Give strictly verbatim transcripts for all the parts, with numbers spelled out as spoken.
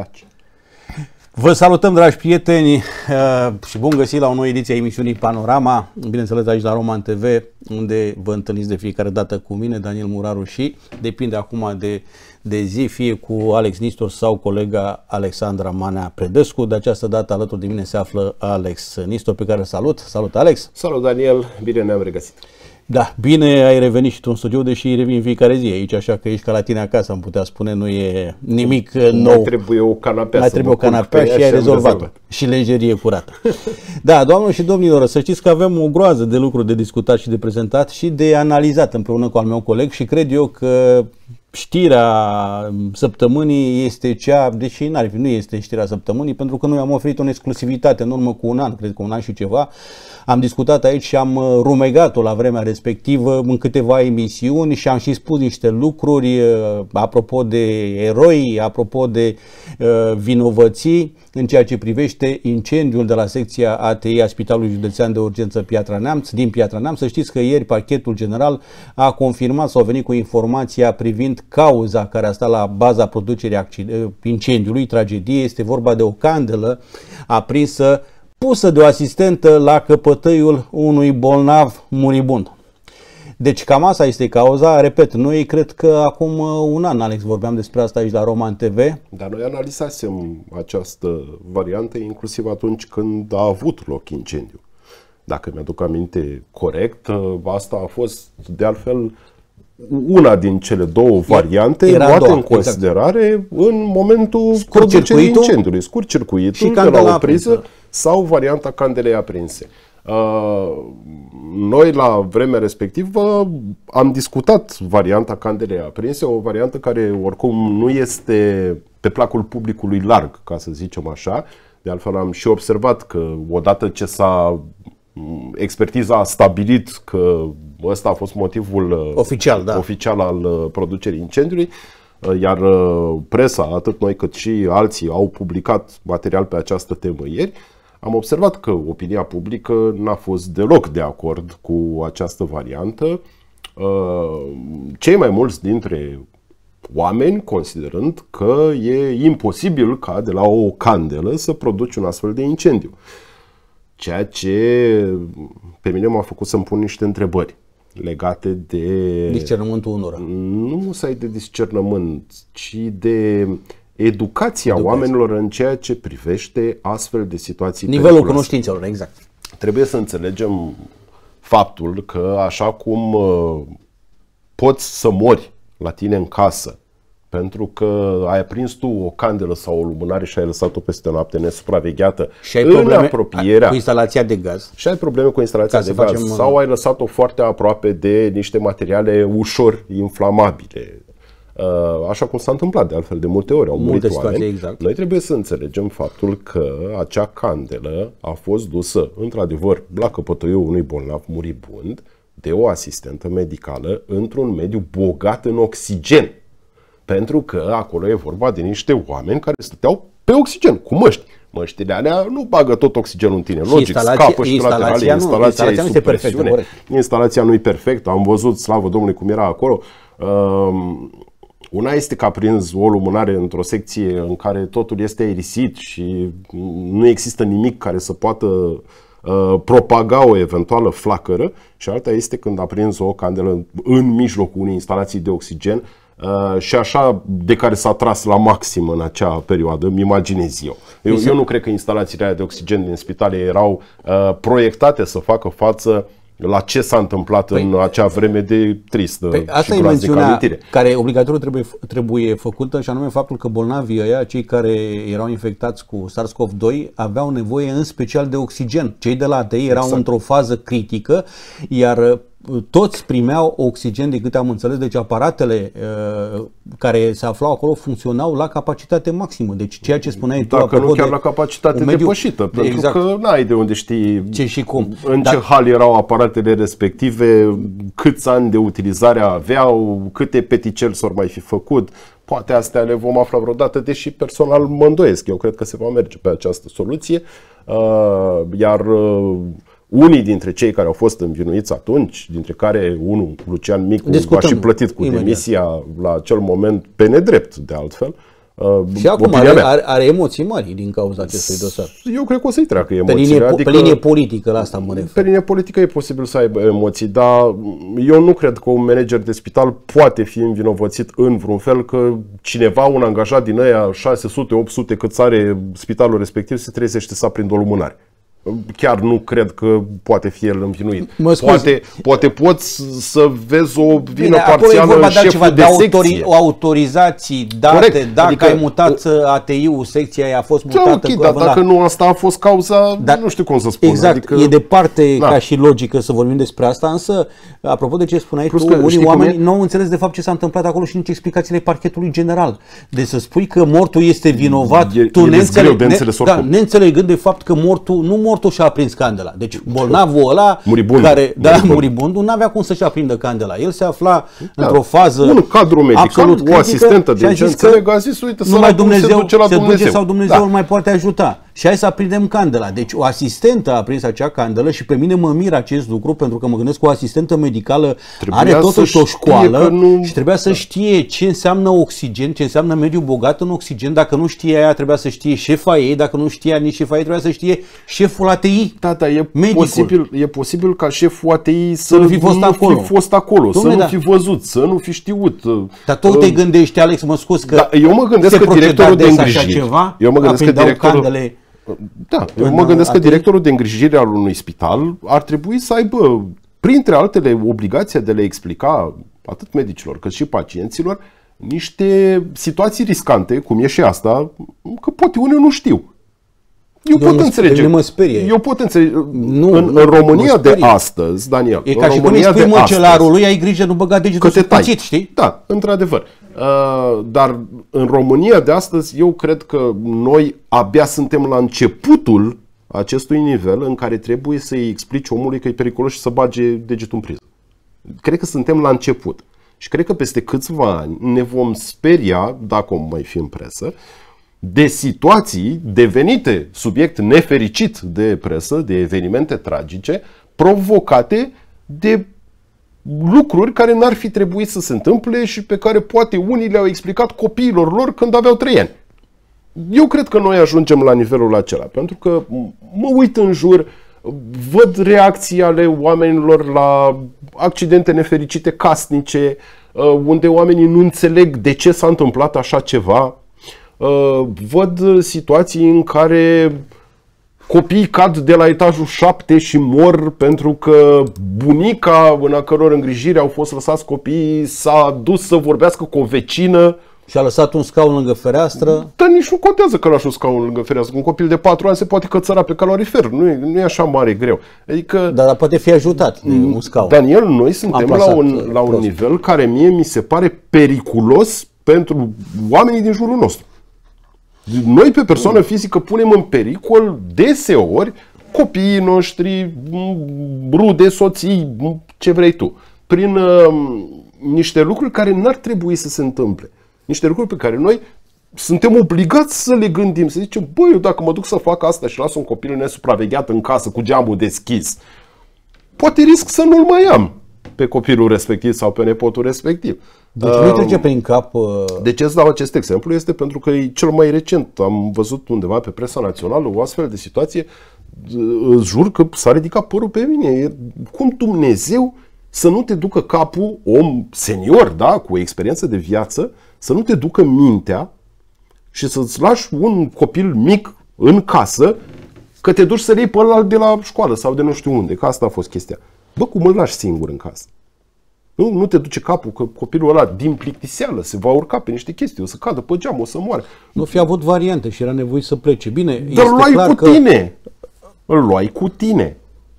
taci. Vă salutăm, dragi prieteni, și bun găsit la o nouă ediție a emisiunii Panorama, bineînțeles aici la Roman T V, unde vă întâlniți de fiecare dată cu mine, Daniel Muraru, și depinde acum de, de zi, fie cu Alex Nistor sau colega Alexandra Manea Predescu. De această dată alături de mine se află Alex Nistor, pe care îl salut. Salut, Alex! Salut, Daniel! Bine ne-am regăsit! Da, bine ai revenit și tu în studio, deși revin în fiecare zi aici, așa că ești ca la tine acasă, am putea spune, nu e nimic nou. Mai trebuie o canapea. Mai trebuie o canapea și ai rezolvat-o. Și lejerie curată. Da, doamnelor și domnilor, să știți că avem o groază de lucruri de discutat și de prezentat și de analizat împreună cu al meu coleg și cred eu că știrea săptămânii este cea, deși nu este știrea săptămânii, pentru că noi am oferit o exclusivitate în urmă cu un an, cred că un an și ceva. Am discutat aici și am rumegat-o la vremea respectivă în câteva emisiuni și am și spus niște lucruri apropo de eroi, apropo de uh, vinovății în ceea ce privește incendiul de la secția A T I a Spitalului Județean de Urgență Piatra Neamț, din Piatra Neamț. Să știți că ieri Parchetul General a confirmat sau a venit cu informația privind cauza care a stat la baza producerii incendiului, tragedie. Este vorba de o candelă aprinsă pusă de o asistentă la căpătăiul unui bolnav muribund. Deci cam asta este cauza. Repet, noi cred că acum un an, Alex, vorbeam despre asta aici la Roman T V. Dar noi analizasem această variantă inclusiv atunci când a avut loc incendiu. Dacă mi-aduc aminte corect, asta a fost de altfel una din cele două variante luate în considerare exact. În momentul producerii incendiului. Scurt circuitul și de la o priză sau varianta candelei aprinse. Uh, noi la vremea respectivă am discutat varianta candelei aprinse, o variantă care oricum nu este pe placul publicului larg, ca să zicem așa. De altfel am și observat că odată ce s-a expertiza a stabilit că ăsta a fost motivul oficial, da. oficial al producerii incendiului, iar presa, atât noi cât și alții, au publicat material pe această temă ieri, am observat că opinia publică n-a fost deloc de acord cu această variantă. Cei mai mulți dintre oameni considerând că e imposibil ca de la o candelă să produci un astfel de incendiu. Ceea ce pe mine m-a făcut să-mi pun niște întrebări legate de discernământul unora. Nu musai de discernământ, ci de educația Educație. oamenilor în ceea ce privește astfel de situații. Nivelul cunoștințelor, exact. Trebuie să înțelegem faptul că așa cum uh, poți să mori la tine în casă pentru că ai aprins tu o candelă sau o lumânare și ai lăsat-o peste noapte nesupravegheată și ai în probleme apropierea cu instalația de gaz. Și ai probleme cu instalația de gaz facem... sau ai lăsat-o foarte aproape de niște materiale ușor inflamabile. Așa cum s-a întâmplat de altfel de multe ori, au murit oameni. Exact. Noi trebuie să înțelegem faptul că acea candelă a fost dusă într-adevăr la căpătăiul unui bolnav muribund de o asistentă medicală într-un mediu bogat în oxigen. Pentru că acolo e vorba de niște oameni care stăteau pe oxigen, cu măști. Măștile alea nu bagă tot oxigenul în tine. Logic, scapă și laterale, instalația, instalația nu e sub presiune. Instalația nu e perfectă. Am văzut, slavă Domnului, cum era acolo. Uh, una este că a prins o lumânare într-o secție în care totul este aerisit și nu există nimic care să poată uh, propaga o eventuală flacără. Și alta este când a prins o candelă în mijlocul unei instalații de oxigen, Uh, și așa de care s-a tras la maxim în acea perioadă, îmi imaginez eu. Eu, eu nu cred că instalațiile de oxigen din spitale erau uh, proiectate să facă față la ce s-a întâmplat păi, în acea vreme de tristă păi, asta și e mențiunea amintire. Care obligatoriu trebuie, trebuie făcută, și anume faptul că bolnavii ăia, cei care erau infectați cu SARS-CoV doi, aveau nevoie în special de oxigen. Cei de la A T I erau exact. într-o fază critică, iar toți primeau oxigen, de câte am înțeles, deci aparatele uh, care se aflau acolo funcționau la capacitate maximă. Deci ceea ce spuneai tu, dacă nu chiar la capacitate mediu depășită, pentru exact. că n-ai de unde știi ce și cum. În Dar... ce hal erau aparatele respective, câți ani de utilizare aveau, câte peticeli s-or mai fi făcut. Poate astea le vom afla vreodată, deși personal mă îndoiesc. Eu cred că se va merge pe această soluție. Uh, iar uh, unii dintre cei care au fost învinuiți atunci, dintre care unul, Lucian Micu, a și plătit cu demisia la acel moment pe nedrept, de altfel, Uh, și acum are, are, are emoții mari din cauza acestui dosar. Eu cred că o să-i treacă emoții. Pe linie, adică, pe linie politică, la asta mă refer. Pe linie politică e posibil să aibă emoții, dar eu nu cred că un manager de spital poate fi învinovățit în vreun fel că cineva, un angajat din ăia șase sute opt sute cât are spitalul respectiv, se trezește să aprindă o lumânare. Chiar nu cred că poate fi el învinuit. Poate, poate poți să vezi o vină Bine, parțială în șeful ceva de, de secție. Autorizații date, Corect. Dacă adică, ai mutat A T I-ul, secția aia a fost mutată. Da, okay, dar dacă nu asta a fost cauza, da, nu știu cum să spun. Exact, adică, e departe da. ca și logică să vorbim despre asta, însă, apropo de ce spuneai tu, unii oameni nu au înțeles de fapt ce s-a întâmplat acolo și nici explicațiile parchetului general. Deci să spui că mortul este vinovat, e, tu e neînțeleg, de ne, da, neînțelegând de fapt că mortul, nu mortul și-a aprins candela. Deci bolnavul ăla, muribund, care, da, muribund. muribundul, n-avea cum să-și aprindă candela. El se afla da. într-o fază un cadru medical, o asistentă de ce înțeleg, a zis, uite, numai Dumnezeu se duce, la se Dumnezeu. duce sau Dumnezeu da. îl mai poate ajuta. Și hai să aprindem candela. Deci o asistentă a aprins acea candelă și pe mine mă miră acest lucru pentru că mă gândesc că o asistentă medicală trebuia are totuși o școală nu... și trebuia să știe ce înseamnă oxigen, ce înseamnă mediu bogat în oxigen. Dacă nu știe aia, trebuia să știe șefa ei. Dacă nu știa nici șefa ei, trebuia să știe șeful A T I. Da, da, e posibil, e posibil ca șeful A T I să, să nu fi fost nu acolo, fi fost acolo Dom'le, să nu da. fi văzut, să nu fi știut. Dar tot uh, te gândești, Alex, mă scuz că da, eu mă gândesc că directorul de îngrijiri, ceva, eu mă gândesc că directorul Da, eu mă gândesc că directorul de îngrijire al unui spital ar trebui să aibă, printre altele, obligația de le explica atât medicilor cât și pacienților niște situații riscante, cum e și asta, că poate unii nu știu. Eu pot înțelege. Mă sperie. Eu pot înțelege. Nu, în, în România de astăzi, Daniel. E ca și cum îi spui măcelarului, ai grijă, nu băga degetul sub cuțit, știi? Da, într-adevăr. Uh, dar în România de astăzi, eu cred că noi abia suntem la începutul acestui nivel în care trebuie să-i explici omului că e periculos și să bage degetul în priză. Cred că suntem la început. Și cred că peste câțiva ani ne vom speria, dacă o mai fi în presă, de situații devenite subiect nefericit de presă, de evenimente tragice, provocate de lucruri care n-ar fi trebuit să se întâmple și pe care poate unii le-au explicat copiilor lor când aveau trei ani. Eu cred că noi ajungem la nivelul acela, pentru că mă uit în jur, văd reacții ale oamenilor la accidente nefericite casnice, unde oamenii nu înțeleg de ce s-a întâmplat așa ceva. Văd situații în care copiii cad de la etajul șapte și mor pentru că bunica în a căror îngrijire au fost lăsați copiii s-a dus să vorbească cu o vecină și a lăsat un scaun lângă fereastră. Dar nici nu contează că lași un scaun lângă fereastră. Un copil de patru ani se poate cățăra pe calorifer. Nu e, nu e așa mare greu. Adică, dar, dar poate fi ajutat de un scaun. Daniel, noi suntem la un, la un nivel care mie mi se pare periculos pentru oamenii din jurul nostru. Noi pe persoană fizică punem în pericol deseori copiii noștri, rude, soții, ce vrei tu, prin uh, niște lucruri care n-ar trebui să se întâmple. Niște lucruri pe care noi suntem obligați să le gândim, să zicem, băi, eu dacă mă duc să fac asta și las un copil nesupravegheat în casă cu geamul deschis, poate risc să nu-l mai am pe copilul respectiv sau pe nepotul respectiv. Deci nu trece prin cap... Uh... De ce îți dau acest exemplu? Este pentru că e cel mai recent. Am văzut undeva pe presa națională o astfel de situație. Îți jur că s-a ridicat părul pe mine. Cum Dumnezeu să nu te ducă capul, om senior, da, cu o experiență de viață, să nu te ducă mintea și să-ți lași un copil mic în casă că te duci să-l iei pe ăla de la școală sau de nu știu unde, că asta a fost chestia. Bă, cum îl lași singur în casă? Nu, nu te duce capul că copilul ăla din plictiseală se va urca pe niște chestii, o să cadă pe geam, o să moară. Nu fi avut variante și era nevoie să plece. Bine, dar îl luai cu că... tine. Îl luai cu tine.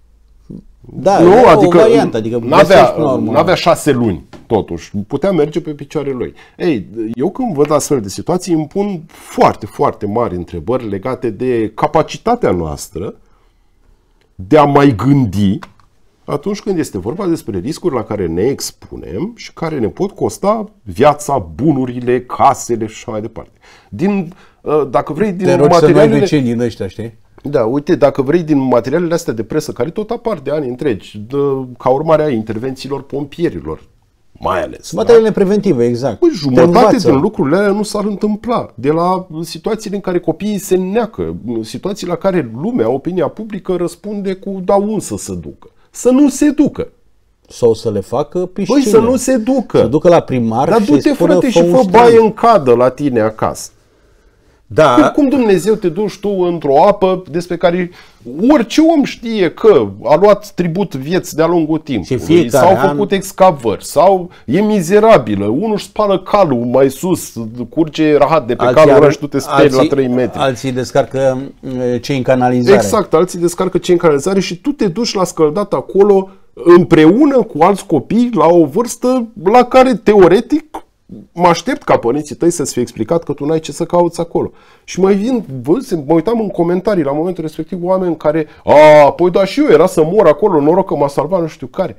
Da, nu, o adică variantă, adică n-avea, n-avea șase luni, totuși. Putea merge pe picioarele lui. Ei, eu când văd astfel de situații îmi pun foarte, foarte mari întrebări legate de capacitatea noastră de a mai gândi atunci când este vorba despre riscuri la care ne expunem și care ne pot costa viața, bunurile, casele și așa mai departe. Din, dacă vrei, din Te rog materialele... să nu ai vecini din ăștia, știi? Da, uite, dacă vrei, din materialele astea de presă, care tot apar de ani întregi, de, ca urmare a intervențiilor pompierilor, mai ales. Materiile da? preventive, exact. Păi, jumătate din lucrurile alea nu s-ar întâmpla. De la situațiile în care copiii se neacă, situații la care lumea, opinia publică răspunde cu da un să se ducă. Să nu se ducă. Sau să le facă piscine. Păi să nu se ducă. Să ducă la primar. Dar du-te, frate, și fă baie în cadă la tine acasă. Da. Cum, cum Dumnezeu te duci tu într-o apă despre care orice om știe că a luat tribut vieți de-a lungul timpului, s-au făcut an... excavări, sau e mizerabilă, unul își spală calul mai sus, curge rahat de pe alții calul ăla și tu te speri alții, la trei metri. Alții descarcă cei în canalizare. Exact, alții descarcă cei în canalizare și tu te duci la scăldat acolo împreună cu alți copii la o vârstă la care teoretic mă aștept ca părinții tăi să-ți fie explicat că tu n-ai ce să cauți acolo. Și mai vin, vă, mă uitam în comentarii la momentul respectiv oameni care, a, păi da și eu era să mor acolo, noroc că m-a salvat nu știu care.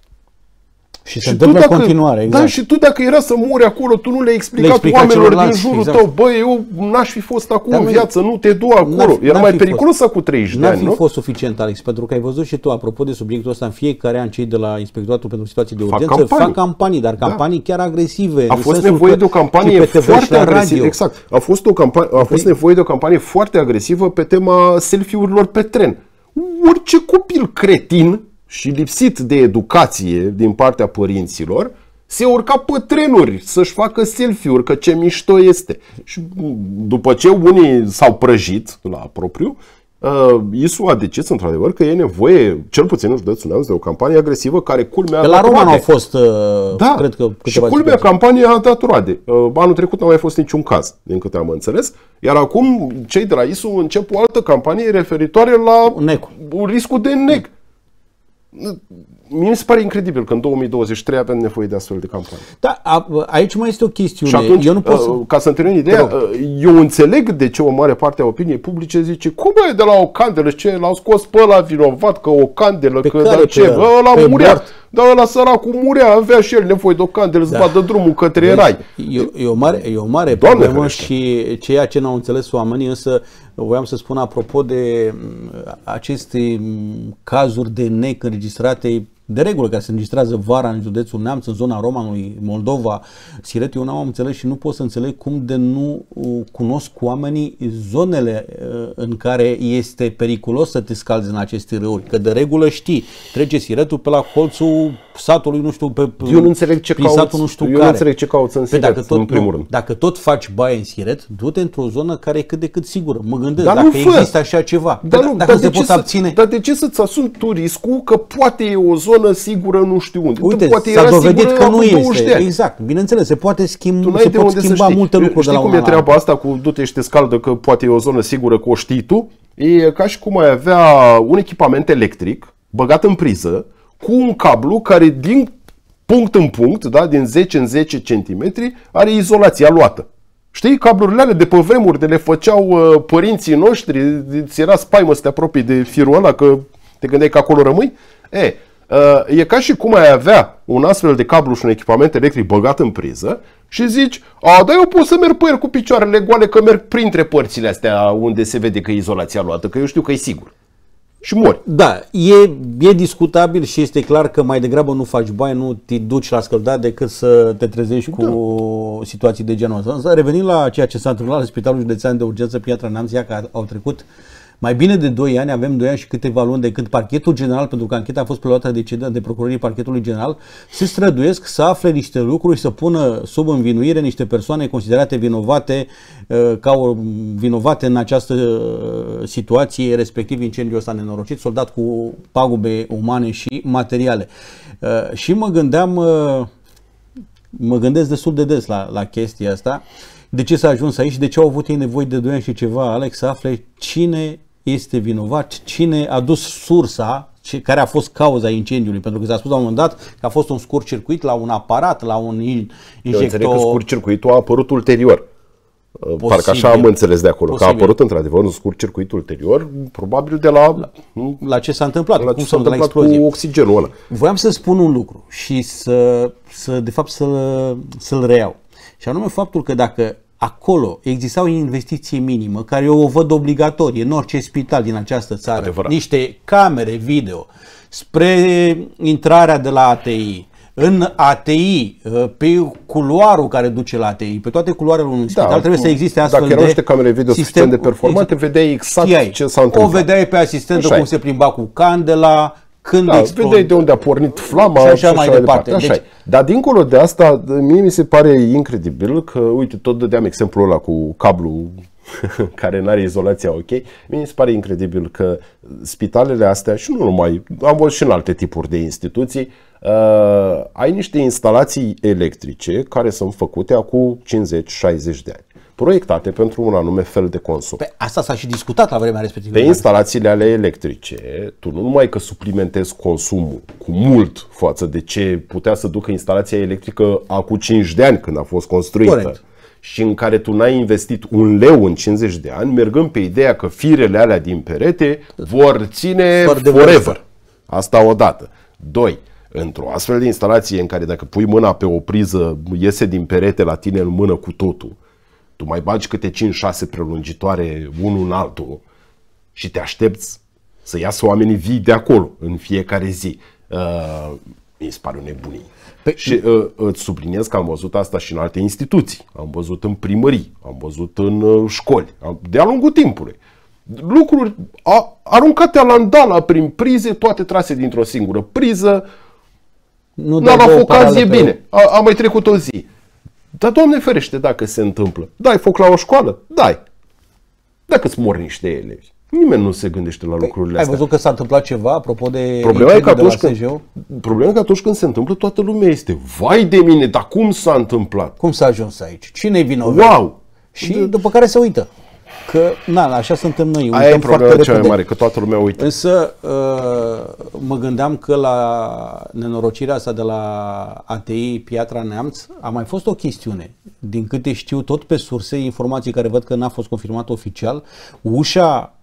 Și se întâmplă în continuare, exact. Da, și tu dacă era să mori acolo, tu nu le-ai explicat le oamenilor din jurul exact. tău, băi, eu n-aș fi fost acum în viață, nu te du acolo. Era mai periculos cu treizeci de ani, nu? N-ar fi fost suficient, Alex, pentru că ai văzut și tu, apropo de subiectul ăsta, în fiecare an cei de la Inspectoratul pentru Situații de Urgență fac campanii, fac campanii dar campanii da. chiar agresive. A fost nevoie de o campanie foarte agresivă. Exact. A fost, o campanie, a fost nevoie de o campanie foarte agresivă pe tema selfie-urilor pe tren. Orice copil cretin și lipsit de educație din partea părinților, se urca pe trenuri să-și facă selfie-uri, că ce mișto este. Și după ce unii s-au prăjit la propriu, uh, I S U a decis într-adevăr că e nevoie, cel puțin în județul Neamț, de o campanie agresivă care culmea Pe la Roman au fost, uh, da, cred că și culmea campania a dat roade. Uh, anul trecut nu a mai fost niciun caz, din câte am înțeles. Iar acum cei de la I S U încep o altă campanie referitoare la Necu. riscul de neg. Mi se pare incredibil că în două mii douăzeci și trei avem nevoie de astfel de campanii. Da, a, aici mai este o chestiune. Și atunci, eu nu pot să... ca să-mi termin ideea, eu înțeleg de ce o mare parte a opiniei publice zice cum e de la o candelă, ce l-au scos pe ăla vinovat, că o candelă, pe că dar ce, bă, ăla murea, dar ăla săracul murea, avea și el nevoie de o candelă, să vadă drumul către deci, rai. E, e o mare, e o mare problemă și ceea ce n-au înțeles oamenii, însă voiam să spun apropo de aceste cazuri de nec înregistrate de regulă, care se înregistrează vara în județul Neamț, în zona Romanului, Moldova, Siret, eu n-am înțeles și nu pot să înțeleg cum de nu cunosc oamenii zonele în care este periculos să te scalzi în aceste râuri. Că de regulă știi, trece Siretul pe la colțul satului, nu știu, pe eu nu înțeleg ce cauți, satul nu știu eu care. Nu înțeleg ce cauți în Siret, dacă tot, în primul nu, rând. Dacă tot faci baie în Siret, du-te într-o zonă care e cât de cât sigură. Mă gândesc, dar dacă există așa ceva, dar nu, dacă se poți abține. Dar de ce să-ți asumi tu riscul că poate e o zonă sigură nu știu unde? Uite, poate s-a dovedit că nu este. Exact, bineînțeles, se poate schimba, se pot schimba multe lucruri de la cum e treaba asta cu du-te și te scaldă că poate e o zonă sigură că o știi tu? E ca și cum ai avea un echipament electric băgat în priză cu un cablu care din punct în punct, da, din zece în zece centimetri, are izolația luată. Știi, cablurile alea de pe vremuri de le făceau uh, părinții noștri, ți era spaimă să te apropii de firul ăla, că te gândeai că acolo rămâi? E, uh, e ca și cum ai avea un astfel de cablu și un echipament electric băgat în priză și zici, a, dar eu pot să merg pe el cu picioarele goale, că merg printre părțile astea unde se vede că e izolația luată, că eu știu că e sigur. Și mori. Da, e, e discutabil și este clar că mai degrabă nu faci baie, nu te duci la scăldat decât să te trezești cu da. situații de genul ăsta. Revenind la ceea ce s-a întâmplat la Spitalul Județean de Urgență Piatra Neamț, că au trecut mai bine de doi ani, avem doi ani și câteva luni de când Parchetul General, pentru că ancheta a fost preluată de, de procurorii Parchetului General, se străduiesc să afle niște lucruri și să pună sub învinuire niște persoane considerate vinovate ca o, vinovate în această situație, respectiv incendiul ăsta nenorocit, soldat cu pagube umane și materiale. Și mă gândeam, mă gândesc destul de des la, la chestia asta, de ce s-a ajuns aici și de ce au avut ei nevoie de doi ani și ceva, Alex, să afle cine este vinovat, cine a dus sursa, care a fost cauza incendiului, pentru că s-a spus la un moment dat că a fost un scurt circuit la un aparat, la un injector. Eu înțeleg că scurt circuitul a apărut ulterior. Posibil, Parcă așa am înțeles de acolo, posibil. Că a apărut într-adevăr un scurt circuit ulterior, probabil de la... La, la ce s-a întâmplat, la cum ce s-a întâmplat cu oxigenul ăla. Voiam să spun un lucru și să, să de fapt să-l să-l reiau. Și anume faptul că dacă acolo exista o investiție minimă, care eu o văd obligatorie în orice spital din această țară, adevărat. Niște camere video spre intrarea de la A T I, în A T I, pe culoarul care duce la A T I, pe toate culoarele unui spital, da, trebuie să existe astfel de... Dacă erau niște camere video suficient de performante, vedeai exact știai, ce s-a întâmplat. O vedeai pe asistentă cum se plimba cu candela, când da, explod... vedeai de unde a pornit flama și așa, și mai, mai departe. departe. Deci... Dar dincolo de asta, mie mi se pare incredibil că, uite, tot dădeam exemplul ăla cu cablu care nu are izolația ok. Mie mi se pare incredibil că spitalele astea, și nu numai, am văzut și în alte tipuri de instituții, uh, ai niște instalații electrice care sunt făcute acum cincizeci șaizeci de ani, proiectate pentru un anume fel de consum. Pe asta s-a și discutat la vremea respectivă. Pe instalațiile ale electrice, tu nu numai că suplimentezi consumul cu mult față de ce putea să ducă instalația electrică acum cinci de ani când a fost construită. Corect. Și în care tu n-ai investit un leu în cincizeci de ani, mergând pe ideea că firele alea din perete vor ține forever. Asta odată. Doi, într-o astfel de instalație în care dacă pui mâna pe o priză, iese din perete la tine în mână cu totul, tu mai bagi câte cinci șase prelungitoare unul în altul și te aștepți să iasă oamenii vii de acolo în fiecare zi. Uh, mi se pare o nebunie. Pe... Și uh, îți subliniez că am văzut asta și în alte instituții. Am văzut în primării, am văzut în uh, școli, de-a lungul timpului. Lucruri a, aruncate alandala prin prize, toate trase dintr-o singură priză. Nu n-a la focație bine. A, a mai trecut o zi. Dar, Doamne ferește, dacă se întâmplă. Dai foc la o școală? Dai. Dacă îți mor niște elevi. Nimeni nu se gândește la păi, lucrurile astea. Ai văzut că s-a întâmplat ceva, apropo de... Problema e că atunci când, problema e că atunci când se întâmplă, toată lumea este vai de mine, dar cum s-a întâmplat? Cum s-a ajuns aici? Cine-i vinovat? Wow! Și de... după care se uită. Că, na, așa suntem noi. Aia e problema cea mai mare, că toată lumea uită. Însă, mă gândeam că la nenorocirea asta de la A T I Piatra Neamț a mai fost o chestiune. Din câte știu, tot pe surse, informații care văd că n-a fost confirmat oficial, ușa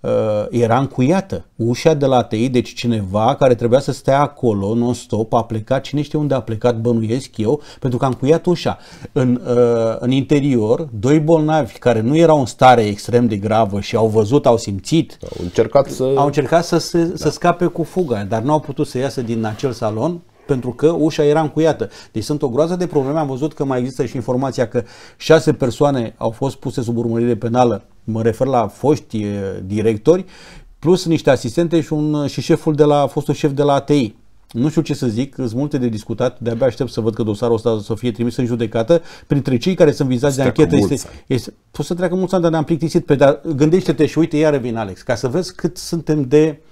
era încuiată. Ușa de la A T I, deci cineva care trebuia să stea acolo non-stop, a plecat, cine știe unde a plecat, bănuiesc eu, pentru că a încuiat ușa. În, în interior, doi bolnavi care nu erau în stare extrem de gravă și au văzut, au simțit, au încercat să, au încercat să, se, da. să scape cu fuga, dar nu au putut să iasă din acel salon pentru că ușa era încuiată. Deci sunt o groază de probleme. Am văzut că mai există și informația că șase persoane au fost puse sub urmărire penală, mă refer la foști directori, plus niște asistente și, un, și șeful de la, fostul șef de la A T I. Nu știu ce să zic, sunt multe de discutat, de-abia aștept să văd că dosarul ăsta să fie trimis în judecată. Printre cei care sunt vizați de anchetă este, este... Poți să treacă mulți ani, dar ne-am plictisit pe... Dar gândește-te și uite, iar revin, Alex, ca să vezi cât suntem de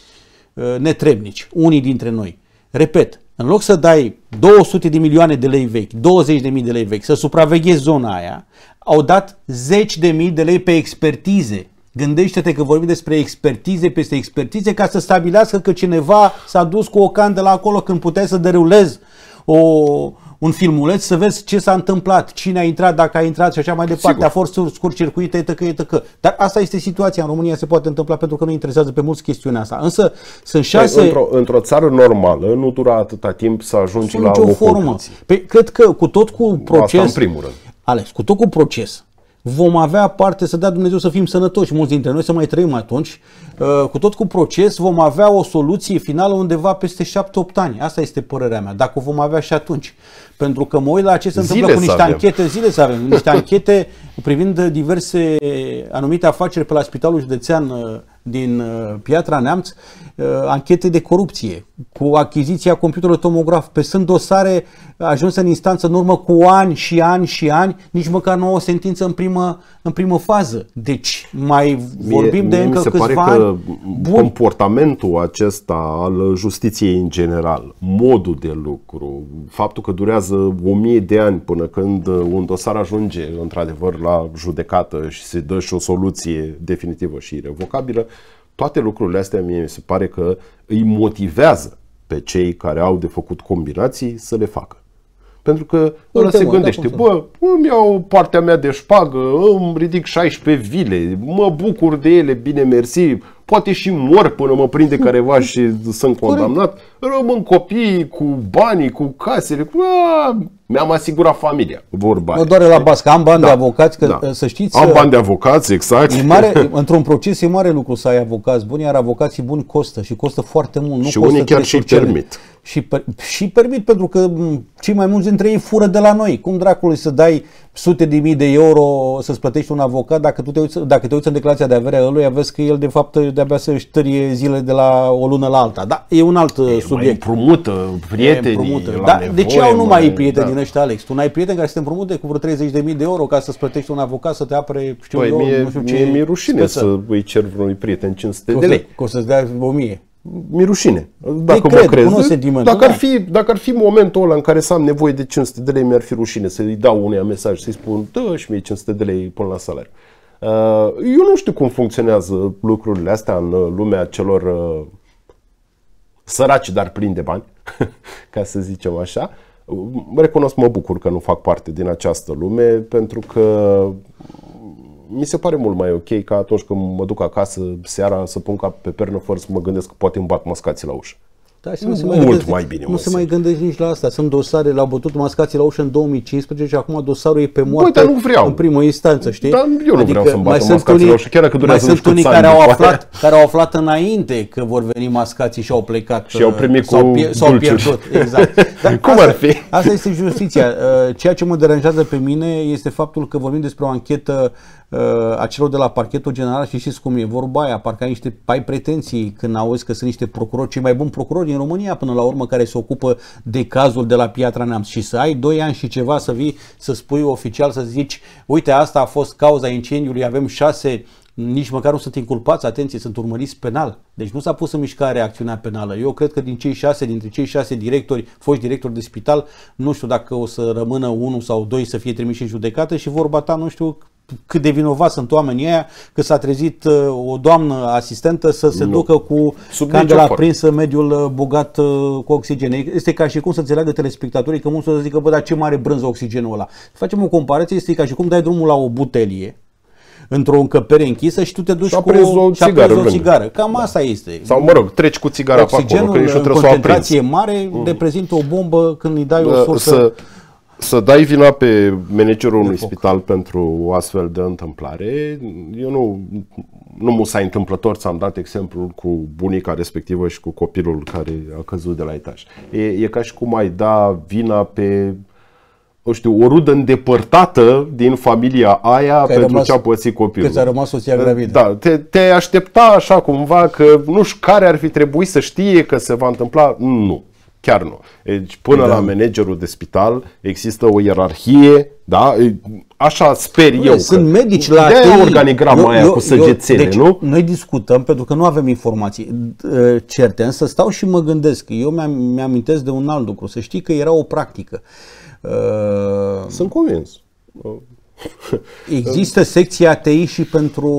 uh, netrebnici, unii dintre noi. Repet, în loc să dai două sute de milioane de lei vechi, douăzeci de mii de lei vechi, să supraveghezi zona aia, au dat zeci de mii de lei pe expertize. Gândește-te că vorbim despre expertize peste expertize ca să stabilească că cineva s-a dus cu o candelă acolo când puteai să derulezi o, un filmuleț să vezi ce s-a întâmplat, cine a intrat, dacă a intrat și așa mai departe. Sigur. A fost scurt-circuit, etc, etc. Dar asta este situația. În România se poate întâmpla pentru că nu interesează pe mulți chestiunea asta. Însă sunt șase... Într-o, într-o țară normală nu dura atâta timp să ajungi la o formă. Păi, cred că cu tot cu proces... Asta în primul rând. Alex, cu tot cu proces vom avea parte, să dea Dumnezeu să fim sănătoși, mulți dintre noi să mai trăim atunci, cu tot cu proces vom avea o soluție finală undeva peste șapte opt ani. Asta este părerea mea, dacă o vom avea și atunci. Pentru că mă uit la ce se întâmplă zile cu niște anchete, zile să avem, niște anchete privind diverse anumite afaceri pe la Spitalul Județean din Piatra Neamț, anchete de corupție, cu achiziția computerului tomograf, pe sunt dosare ajunse în instanță în urmă cu ani și ani și ani, nici măcar nu o sentință în primă, în primă fază. Deci mai vorbim mie, de mie încă câțiva ani. Mi se pare că bun. Comportamentul acesta al justiției în general, modul de lucru, faptul că durează o mie de ani până când un dosar ajunge într-adevăr la judecată și se dă și o soluție definitivă și irrevocabilă, toate lucrurile astea mie mi se pare că îi motivează pe cei care au de făcut combinații să le facă. Pentru că ăla se gândește, bă, îmi iau partea mea de șpagă, îmi ridic șaisprezece vile, mă bucur de ele, bine mersi, poate și mor până mă prinde careva și sunt condamnat, rămân copii cu banii, cu casele, cu... mi-am asigurat familia, vorba. Mă doare la bască, am bani da, de avocați, că da. Să știți... Am bani de avocați, exact. E mare, într-un proces e mare lucru să ai avocați buni, iar avocații buni costă și costă foarte mult. Nu și costă unii chiar și permit. Și, per, și permit pentru că cei mai mulți dintre ei fură de la noi. Cum dracului să dai sute de mii de euro să-ți plătești un avocat dacă, tu te uiți, dacă te uiți în declarația de avere a lui, vezi că el de fapt de-abia să-și tărie zile de la o lună la alta. Da, e un alt e, subiect. Mai împrumută prietenii împrumută. Da, nevoie, de ce au numai prieteni da. din ăștia, Alex? Tu n-ai prieteni care să te împrumute cu vreo treizeci de mii de euro ca să-ți plătești un avocat să te apere, știu păi, eu, mie, nu știu ce. Mie mi-e rușine să îi cer vreunui prieten cinci sute de lei. Că o să-ți dea o mie. Mi-e rușine. Dacă cred, mă crezi, dacă, da. ar fi, dacă ar fi momentul ăla în care să am nevoie de cinci sute de lei, mi-ar fi rușine să-i dau uneia mesaj, să-i spun, dă și mie cinci sute de lei până la salariu. Eu nu știu cum funcționează lucrurile astea în lumea celor săraci, dar plini de bani, ca să zicem așa. Recunosc, mă bucur că nu fac parte din această lume, pentru că mi se pare mult mai ok ca atunci când mă duc acasă seara să pun cap pe pernă fără să mă gândesc că poate îmi bat mascații la ușă. Da, nu se mai mult gândesc, mai bine. Nu se mai gândești nici la asta. Sunt dosare, l-au bătut mascații la ușă în două mii cincisprezece și acum dosarul e pe moarte. Băi, nu vreau. În primă instanță, știi? Dar eu nu adică vreau să-mi bată mascații la ușă, chiar dacă durează mai sunt unii care au, aflat, care au aflat înainte că vor veni mascații și au plecat. Și au primit cu s-au pierdut. Exact. Dar cum asta, ar fi? Asta este justiția. Ceea ce mă deranjează pe mine este faptul că vorbim despre o anchetă a celor de la Parchetul General și știți cum e vorba aia, parcă ai niște ai pretenții când auzi că sunt niște procurori, cei mai buni procurori din România până la urmă, care se ocupă de cazul de la Piatra Neamț, și să ai doi ani și ceva să vii să spui oficial, să zici, uite, asta a fost cauza incendiului, avem șase, nici măcar nu sunt inculpați, atenție, sunt urmăriți penal. Deci nu s-a pus în mișcare acțiunea penală. Eu cred că din cei șase, dintre cei șase directori, foști directori de spital, nu știu dacă o să rămână unul sau doi să fie trimiși în judecată, și vorba ta, nu știu cât de vinovați sunt oamenii aia că s-a trezit o doamnă asistentă să se nu. ducă cu candela aprinsă în mediul bogat cu oxigen. Este ca și cum să înțeleagă telespectatorii că mulți o să zică, bă, dar ce mare brânză oxigenul ăla. Facem o comparație, este ca și cum dai drumul la o butelie într-o încăpere închisă și tu te duci cu o țigară, o țigară. Cam da. asta este. Sau, mă rog, treci cu țigara pe acolo, că nici nu trebuie să o concentrație mare mm. reprezintă o bombă când îi dai da, o sursă. Să, să dai vina pe managerul unui spital pentru o astfel de întâmplare, eu nu, nu mu s-a întâmplător, ți-am dat exemplul cu bunica respectivă și cu copilul care a căzut de la etaj. E, e ca și cum ai da vina pe, o știu, o rudă îndepărtată din familia aia că pentru ce a pățit copilul. Că ți-a rămas soția gravidă. Da, te, te aștepta așa cumva că nu știu care ar fi trebuit să știe că se va întâmpla. Nu, chiar nu. Deci până da. la managerul de spital există o ierarhie, da? Așa sper Bă, eu. Sunt că medici la de organigrama eu, aia eu, cu săgețele, deci, nu? Noi discutăm pentru că nu avem informații certe, însă stau și mă gândesc. Eu mi-amintesc de un alt lucru. Să știi că era o practică. Sunt convins. Există secția A T I și pentru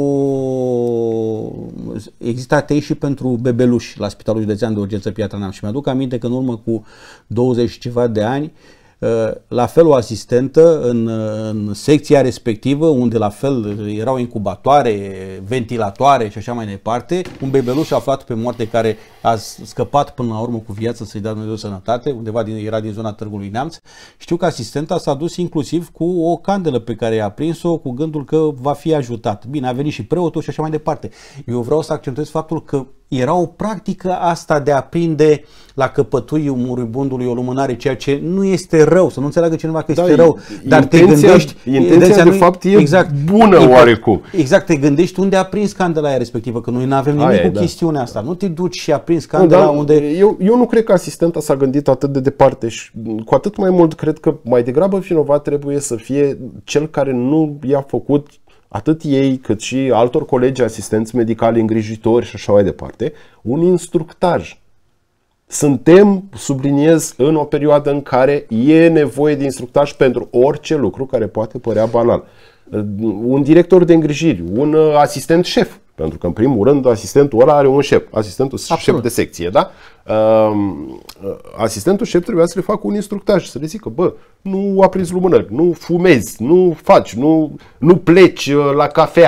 există A T I și pentru bebeluși la Spitalul Județean de Urgență Piatra Neamț și mi-aduc aminte că în urmă cu douăzeci și ceva de ani, la fel o asistentă în, în secția respectivă, unde la fel erau incubatoare, ventilatoare și așa mai departe, un bebeluș aflat pe moarte care a scăpat până la urmă cu viață, să-i dea Dumnezeu sănătate, undeva din, era din zona Târgului Neamț. Știu că asistenta s-a dus inclusiv cu o candelă pe care i-a prins-o cu gândul că va fi ajutat. Bine, a venit și preotul și așa mai departe. Eu vreau să accentuez faptul că era o practică asta de a prinde la căpătuiul moribundului o lumânare, ceea ce nu este rău, să nu înțeleagă cineva că este da, rău, dar intenția, te gândești, intenția de fapt e exact, bună oarecum. Exact, te gândești unde a prins candela aia respectivă, că noi nu avem nimic Aia, cu da. chestiunea asta. Nu te duci și a prins candela nu, unde... Eu, eu nu cred că asistenta s-a gândit atât de departe și cu atât mai mult cred că mai degrabă vinovat trebuie să fie cel care nu i-a făcut atât ei cât și altor colegi asistenți medicali, îngrijitori și așa mai departe, un instructaj. Suntem, subliniez, în o perioadă în care e nevoie de instructaj pentru orice lucru care poate părea banal. Un director de îngrijiri, un asistent șef, pentru că în primul rând asistentul ăla are un șef, asistentul Absolut. șef de secție, da? Asistentul șef trebuia să le facă un instructaj, să le zică, bă, nu aprinzi lumânări, nu fumezi, nu faci, nu, nu pleci la cafea.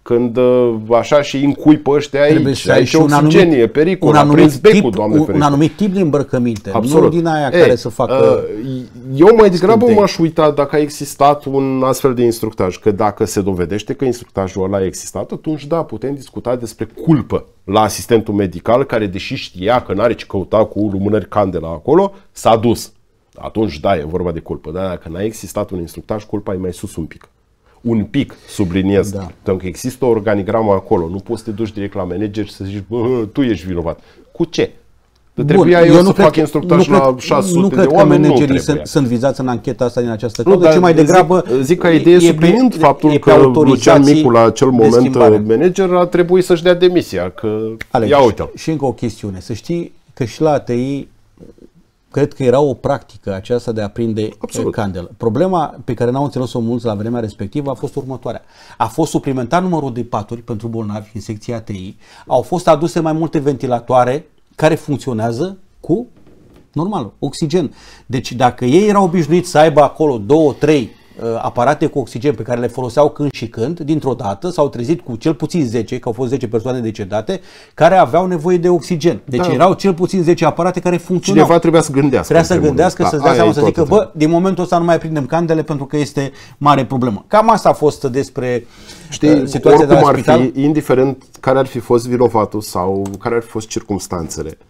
când așa și încui pe ăștia aici, aici e oxigenie, pericol, a prins becul, Doamne ferește. Un anumit tip de îmbrăcăminte, Absolut. nu din aia Ei, care să facă... Eu mai degrabă m-aș uita dacă a existat un astfel de instructaj, că dacă se dovedește că instructajul ăla a existat, atunci da, putem discuta despre culpă la asistentul medical, care deși știa că n-are ce căuta cu lumânări candela acolo, s-a dus. Atunci da, e vorba de culpă, dar dacă n-a existat un instructaj, culpa e mai sus un pic. Un pic, subliniez, da. Pentru că există o organigramă acolo, nu poți să te duci direct la manager și să zici, bă, tu ești vinovat. Cu ce? Bun, trebuia eu, eu să fac instructaj la șase sute de oameni, nu trebuie. Sunt, sunt vizați în ancheta asta din această cauză, ci mai degrabă... Zic, zic ca idee subliniind faptul e că Lucian Micu, la acel moment manager, a trebuit să-și dea demisia, că Alex, ia uite-l. Și încă o chestiune, să știi că și la A T I cred că era o practică aceasta de a prinde Absolut. candelă. Problema pe care n-au înțeles-o mulți la vremea respectivă a fost următoarea. A fost suplimentat numărul de paturi pentru bolnavi în secția A T I, au fost aduse mai multe ventilatoare care funcționează cu, normal, oxigen. Deci dacă ei erau obișnuiți să aibă acolo două, trei uh, aparate cu oxigen pe care le foloseau când și când, dintr-o dată s-au trezit cu cel puțin zece, că au fost zece persoane decedate, care aveau nevoie de oxigen. Deci da. erau cel puțin zece aparate care funcționau. Cineva trebuia să gândească. Trebuia să gândească, da, să-și dea seama, să zică, bă, din momentul ăsta nu mai prindem candele pentru că este mare problemă. Cam asta a fost despre Știi, uh, situația de la ar spital. Fi, indiferent care ar fi fost vinovatul sau care ar fi fost circumstanțele,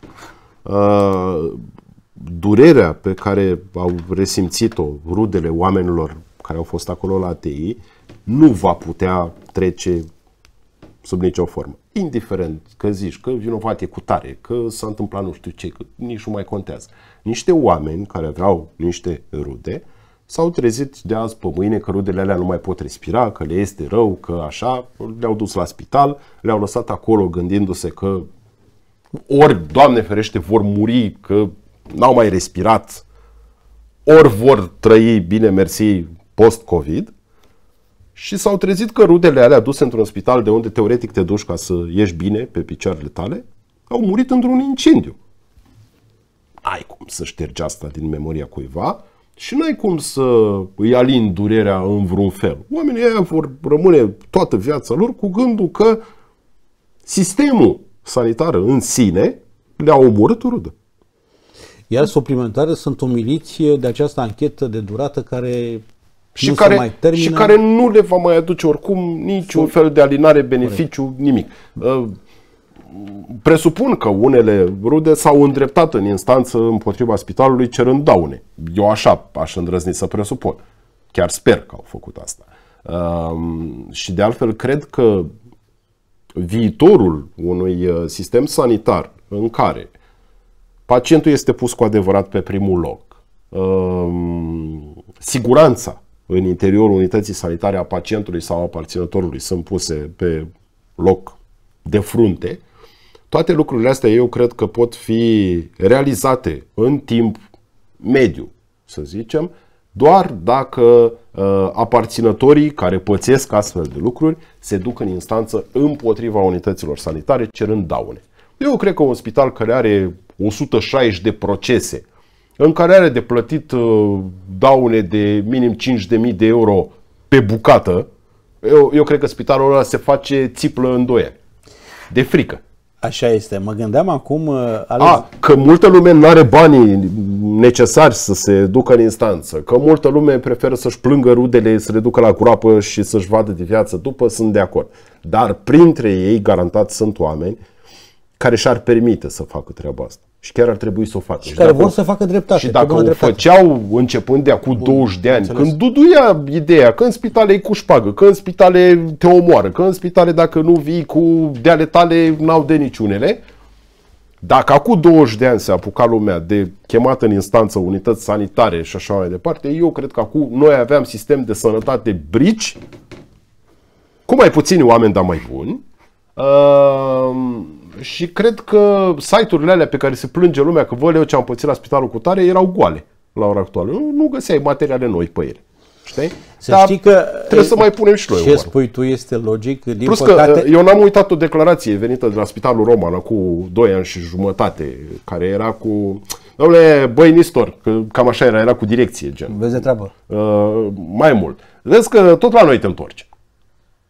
uh, durerea pe care au resimțit-o rudele oamenilor care au fost acolo la A T I nu va putea trece sub nicio formă. Indiferent că zici că vinovat e cu tare, că s-a întâmplat nu știu ce, că nici nu mai contează. Niște oameni care aveau niște rude s-au trezit de azi pe mâine că rudele alea nu mai pot respira, că le este rău, că așa, le-au dus la spital, le-au lăsat acolo gândindu-se că ori, Doamne ferește, vor muri, că n-au mai respirat, ori vor trăi, bine mersi, post-COVID, și s-au trezit că rudele alea duse într-un spital de unde teoretic te duci ca să ieși bine pe picioarele tale, au murit într-un incendiu. Ai cum să ștergi asta din memoria cuiva și n-ai cum să îi alini durerea în vreun fel. Oamenii ăia vor rămâne toată viața lor cu gândul că sistemul sanitar în sine le-a omorât o rudă. Iar suplimentare sunt umiliți de această anchetă de durată care și care, mai termină. Și care nu le va mai aduce oricum niciun fel de alinare, beneficiu, Corect. nimic. Presupun că unele rude s-au îndreptat în instanță împotriva spitalului cerând daune. Eu așa aș îndrăzni să presupun. Chiar sper că au făcut asta. Și de altfel cred că viitorul unui sistem sanitar în care pacientul este pus cu adevărat pe primul loc, siguranța în interiorul unității sanitare a pacientului sau a aparținătorului sunt puse pe loc de frunte, toate lucrurile astea eu cred că pot fi realizate în timp mediu, să zicem, doar dacă uh, aparținătorii care pățesc astfel de lucruri se duc în instanță împotriva unităților sanitare cerând daune. Eu cred că un spital care are o sută șaizeci de procese, în care are de plătit uh, daune de minim cinci de mii de euro pe bucată, eu, eu cred că spitalul ăla se face țiplă în doi ani. De frică. Așa este. Mă gândeam acum... Uh, Alex... A, că multă lume nu are banii necesari să se ducă în instanță, că multă lume preferă să-și plângă rudele, să le ducă la groapă și să-și vadă de viață după, sunt de acord. Dar printre ei, garantat, sunt oameni care și-ar permite să facă treaba asta. Și chiar ar trebui să o facă. Și, și care dacă, vor să facă dreptate. Și dacă o dreptate. făceau începând de acum douăzeci de ani, înțeles. Când duduia ideea că în spitale e cu șpagă, că în spitale te omoară, că în spitale dacă nu vii cu deale tale n-au de niciunele, dacă acum douăzeci de ani se apuca lumea de chemat în instanță unități sanitare și așa mai departe, eu cred că acum noi aveam sistem de sănătate brici, cu mai puțini oameni, dar mai buni, uh, și cred că site-urile alea pe care se plânge lumea că vă leu ce am pățit la spitalul cu tare erau goale la ora actuală. Nu, nu găseai materiale noi pe ele. Știi? Să Dar știi că trebuie să mai punem și noi. Ce spui tu este logic. Din Plus păcate... că eu n-am uitat o declarație venită de la Spitalul Roman cu doi ani și jumătate, care era cu... Dom'le, băi Nistor, că cam așa era, era cu direcție, gen. Vezi de treabă. Uh, mai mult. Vezi că tot la noi te întorci.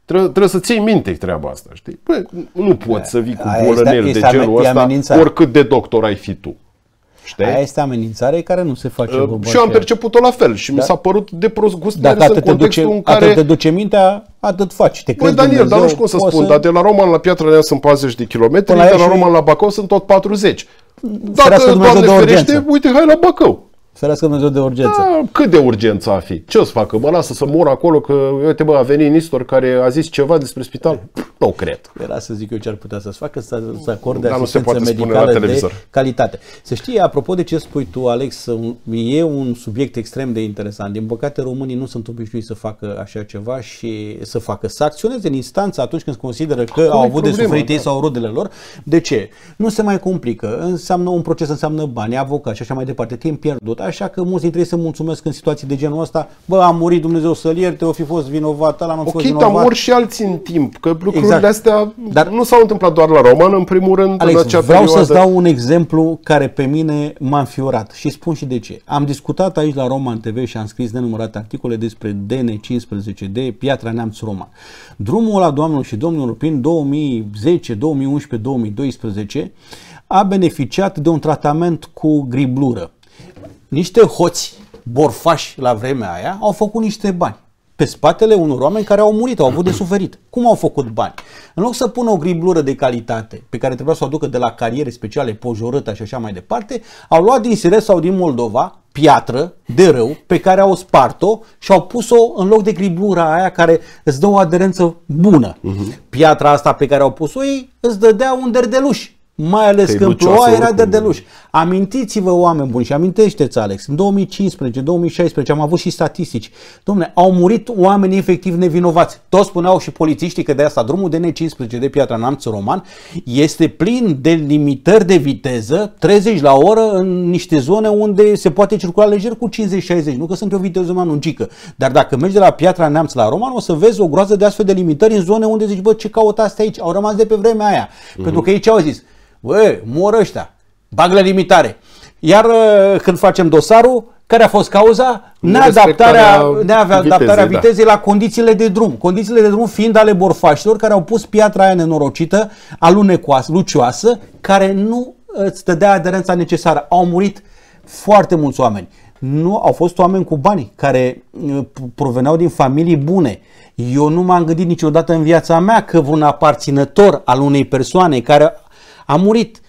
Trebuie, trebuie să ții minte treaba asta, știi? Bă, nu poți să vii cu bolănel de genul ăsta, oricât de doctor ai fi tu. Știi? Aia este amenințare care nu se face. Uh, și eu am perceput-o la fel și da? mi s-a părut de prost gust, mai ales în contextul duce, în care... Atât te duce mintea, atât faci. Te Băi, Daniel, Dumnezeu, dar nu știu cum să spun, să... dar de la Roman la Piatra Neamț sunt patruzeci de kilometri, de la și... Roman la Bacău sunt tot patruzeci. Dacă, Doamne ferește, uite, hai la Bacău. Ferească Dumnezeu de urgență. Da, cât de urgență a fi? Ce o să facă? Mă lasă să mor acolo că, uite bă, a venit Nistor care a zis ceva despre spital? Nu cred. Era să zic eu ce ar putea să-ți facă, să, să acorde asistență medicală de calitate. Să știi, apropo de ce spui tu, Alex, e un subiect extrem de interesant. Din păcate, românii nu sunt obișnuiți să facă așa ceva și să facă, să acționeze în instanță atunci când se consideră că Acum au avut problema, de suferit da. ei sau rudele lor. De ce? Nu se mai complică. Înseamnă un proces, înseamnă bani, avocați și așa mai departe. Timp pierdut. Așa că mulți trebuie să mulțumesc în situații de genul ăsta. Bă, a murit, Dumnezeu să-l ierte, o fi fost vinovat, ăla nu a fost okay, vinovat. Ok, dar mor și alții în timp, că lucrurile exact. astea dar nu s-au întâmplat doar la Roman, în primul rând, Alex, în acea vreau perioadă. să-ți dau un exemplu care pe mine m-a înfiorat și spun și de ce. Am discutat aici la Roman T V și am scris nenumărate articole despre D N cincisprezece D, Piatra Neamț Roman. Drumul ăla, doamnelor și domnilor, prin două mii zece, două mii unsprezece, două mii doisprezece a beneficiat de un tratament cu griblură. Niște hoți borfași la vremea aia au făcut niște bani pe spatele unor oameni care au murit, au avut de suferit. Cum au făcut bani? În loc să pună o griblură de calitate pe care trebuia să o aducă de la cariere speciale, Pojorâta și așa mai departe, au luat din Siret sau din Moldova piatră de râu pe care au spart-o și au pus-o în loc de griblura aia care îți dă o aderență bună. Uh-huh. Piatra asta pe care au pus-o ei îți dădea un derdeluș. Mai ales când ploua era derdeluș. Amintiți-vă, oameni buni, și amintește-ți, Alex, în două mii cincisprezece, două mii șaisprezece am avut și statistici. Dom'le, au murit oameni efectiv nevinovați. Toți spuneau și polițiștii că de asta drumul D N cincisprezece de Piatra Neamț Roman este plin de limitări de viteză, treizeci la oră în niște zone unde se poate circula lejer cu cincizeci șaizeci. Nu că sunt o viteză mai lungică, dar dacă mergi de la Piatra Neamț la Roman o să vezi o groază de astfel de limitări în zone unde zici, bă, ce caută astea aici? Au rămas de pe vremea aia. Uh-huh. Pentru că ei ce au zis? Bă, mor ăștia, bag la limitare. Iar când facem dosarul, care a fost cauza? Neadaptarea, neadaptarea vitezei da. la condițiile de drum. Condițiile de drum fiind ale borfașilor care au pus piatra aia nenorocită, alunecoasă, lucioasă, care nu îți dădea aderența necesară. Au murit foarte mulți oameni. Nu, au fost oameni cu bani care proveneau din familii bune. Eu nu m-am gândit niciodată în viața mea că un aparținător al unei persoane care a murit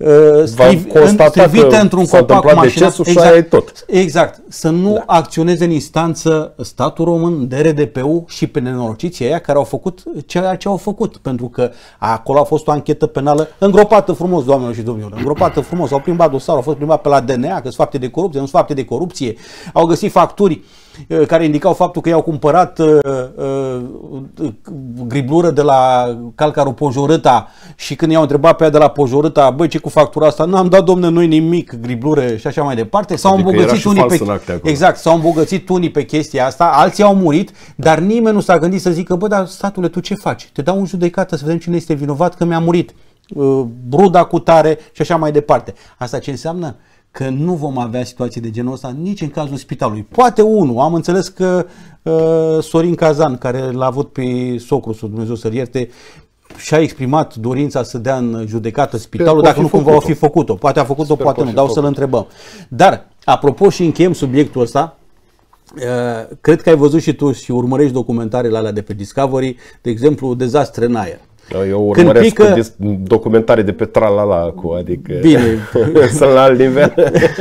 strivită într-un copac cu mașina. Exact, tot. exact. Să nu da. acționeze în instanță statul român, D R D P U și pe nenorociții aia care au făcut ceea ce au făcut. Pentru că acolo a fost o anchetă penală îngropată frumos, doamnelor și domnilor. Îngropată frumos. Au plimbat dosarul, au fost plimbat pe la D N A, că sunt fapte de corupție, nu sunt fapte de corupție. Au găsit facturi care indicau faptul că i-au cumpărat uh, uh, griblură de la calcarul Pojorâta și când i-au întrebat pe aia de la Pojorâta, băi, ce cu factura asta? N-am dat, domne, noi nimic, griblure și așa mai departe. S-au adică îmbogățit unii pe exact, s-au îmbogățit unii pe chestia asta, alții au murit, dar nimeni nu s-a gândit să zică, bă, dar statule, tu ce faci? Te dau în judecată să vedem cine este vinovat că mi-a murit. Uh, bruda cu tare și așa mai departe. Asta ce înseamnă? Că nu vom avea situații de genul ăsta nici în cazul spitalului. Poate unul, am înțeles că uh, Sorin Cazan, care l-a avut pe socru, să Dumnezeu să-l ierte, și-a exprimat dorința să dea în judecată spitalul, dacă nu cumva o fi făcut-o. Poate a făcut-o, poate nu, dar o să-l întrebăm. Dar, apropo și încheiem subiectul ăsta, uh, cred că ai văzut și tu și urmărești documentarele alea de pe Discovery, de exemplu, Dezastre în aer. Eu urmăresc pică... documentare de pe Tralala, adică bine. sunt la alt nivel.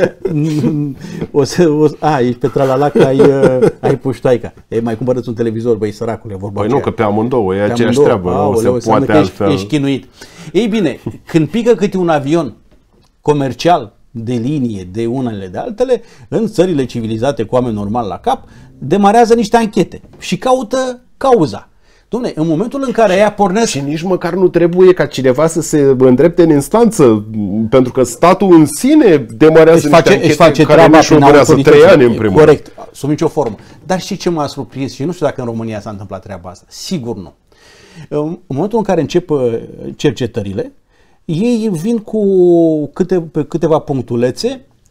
o să, o, a, ești pe Tralala că ai, ai puștoaica. E, mai cumpărăți un televizor, băi, săracule, vorba Băi, nu, că pe amândouă, e aceeași treabă. Aoleu, o se poate altfel. Ești, ești chinuit. Ei bine, când pică câte un avion comercial de linie, de unele de altele, în țările civilizate cu oameni normal la cap, demarează niște anchete și caută cauza. Dom'le, în momentul în care ea pornesc... Și nici măcar nu trebuie ca cineva să se îndrepte în instanță, pentru că statul în sine demarează niște anchete face care nu-și urmărează trei ani în primul. Corect, sub nicio formă. Dar și ce m-a surprins, și nu știu dacă în România s-a întâmplat treaba asta, sigur nu. În momentul în care încep cercetările, ei vin cu câte, câteva punctulețe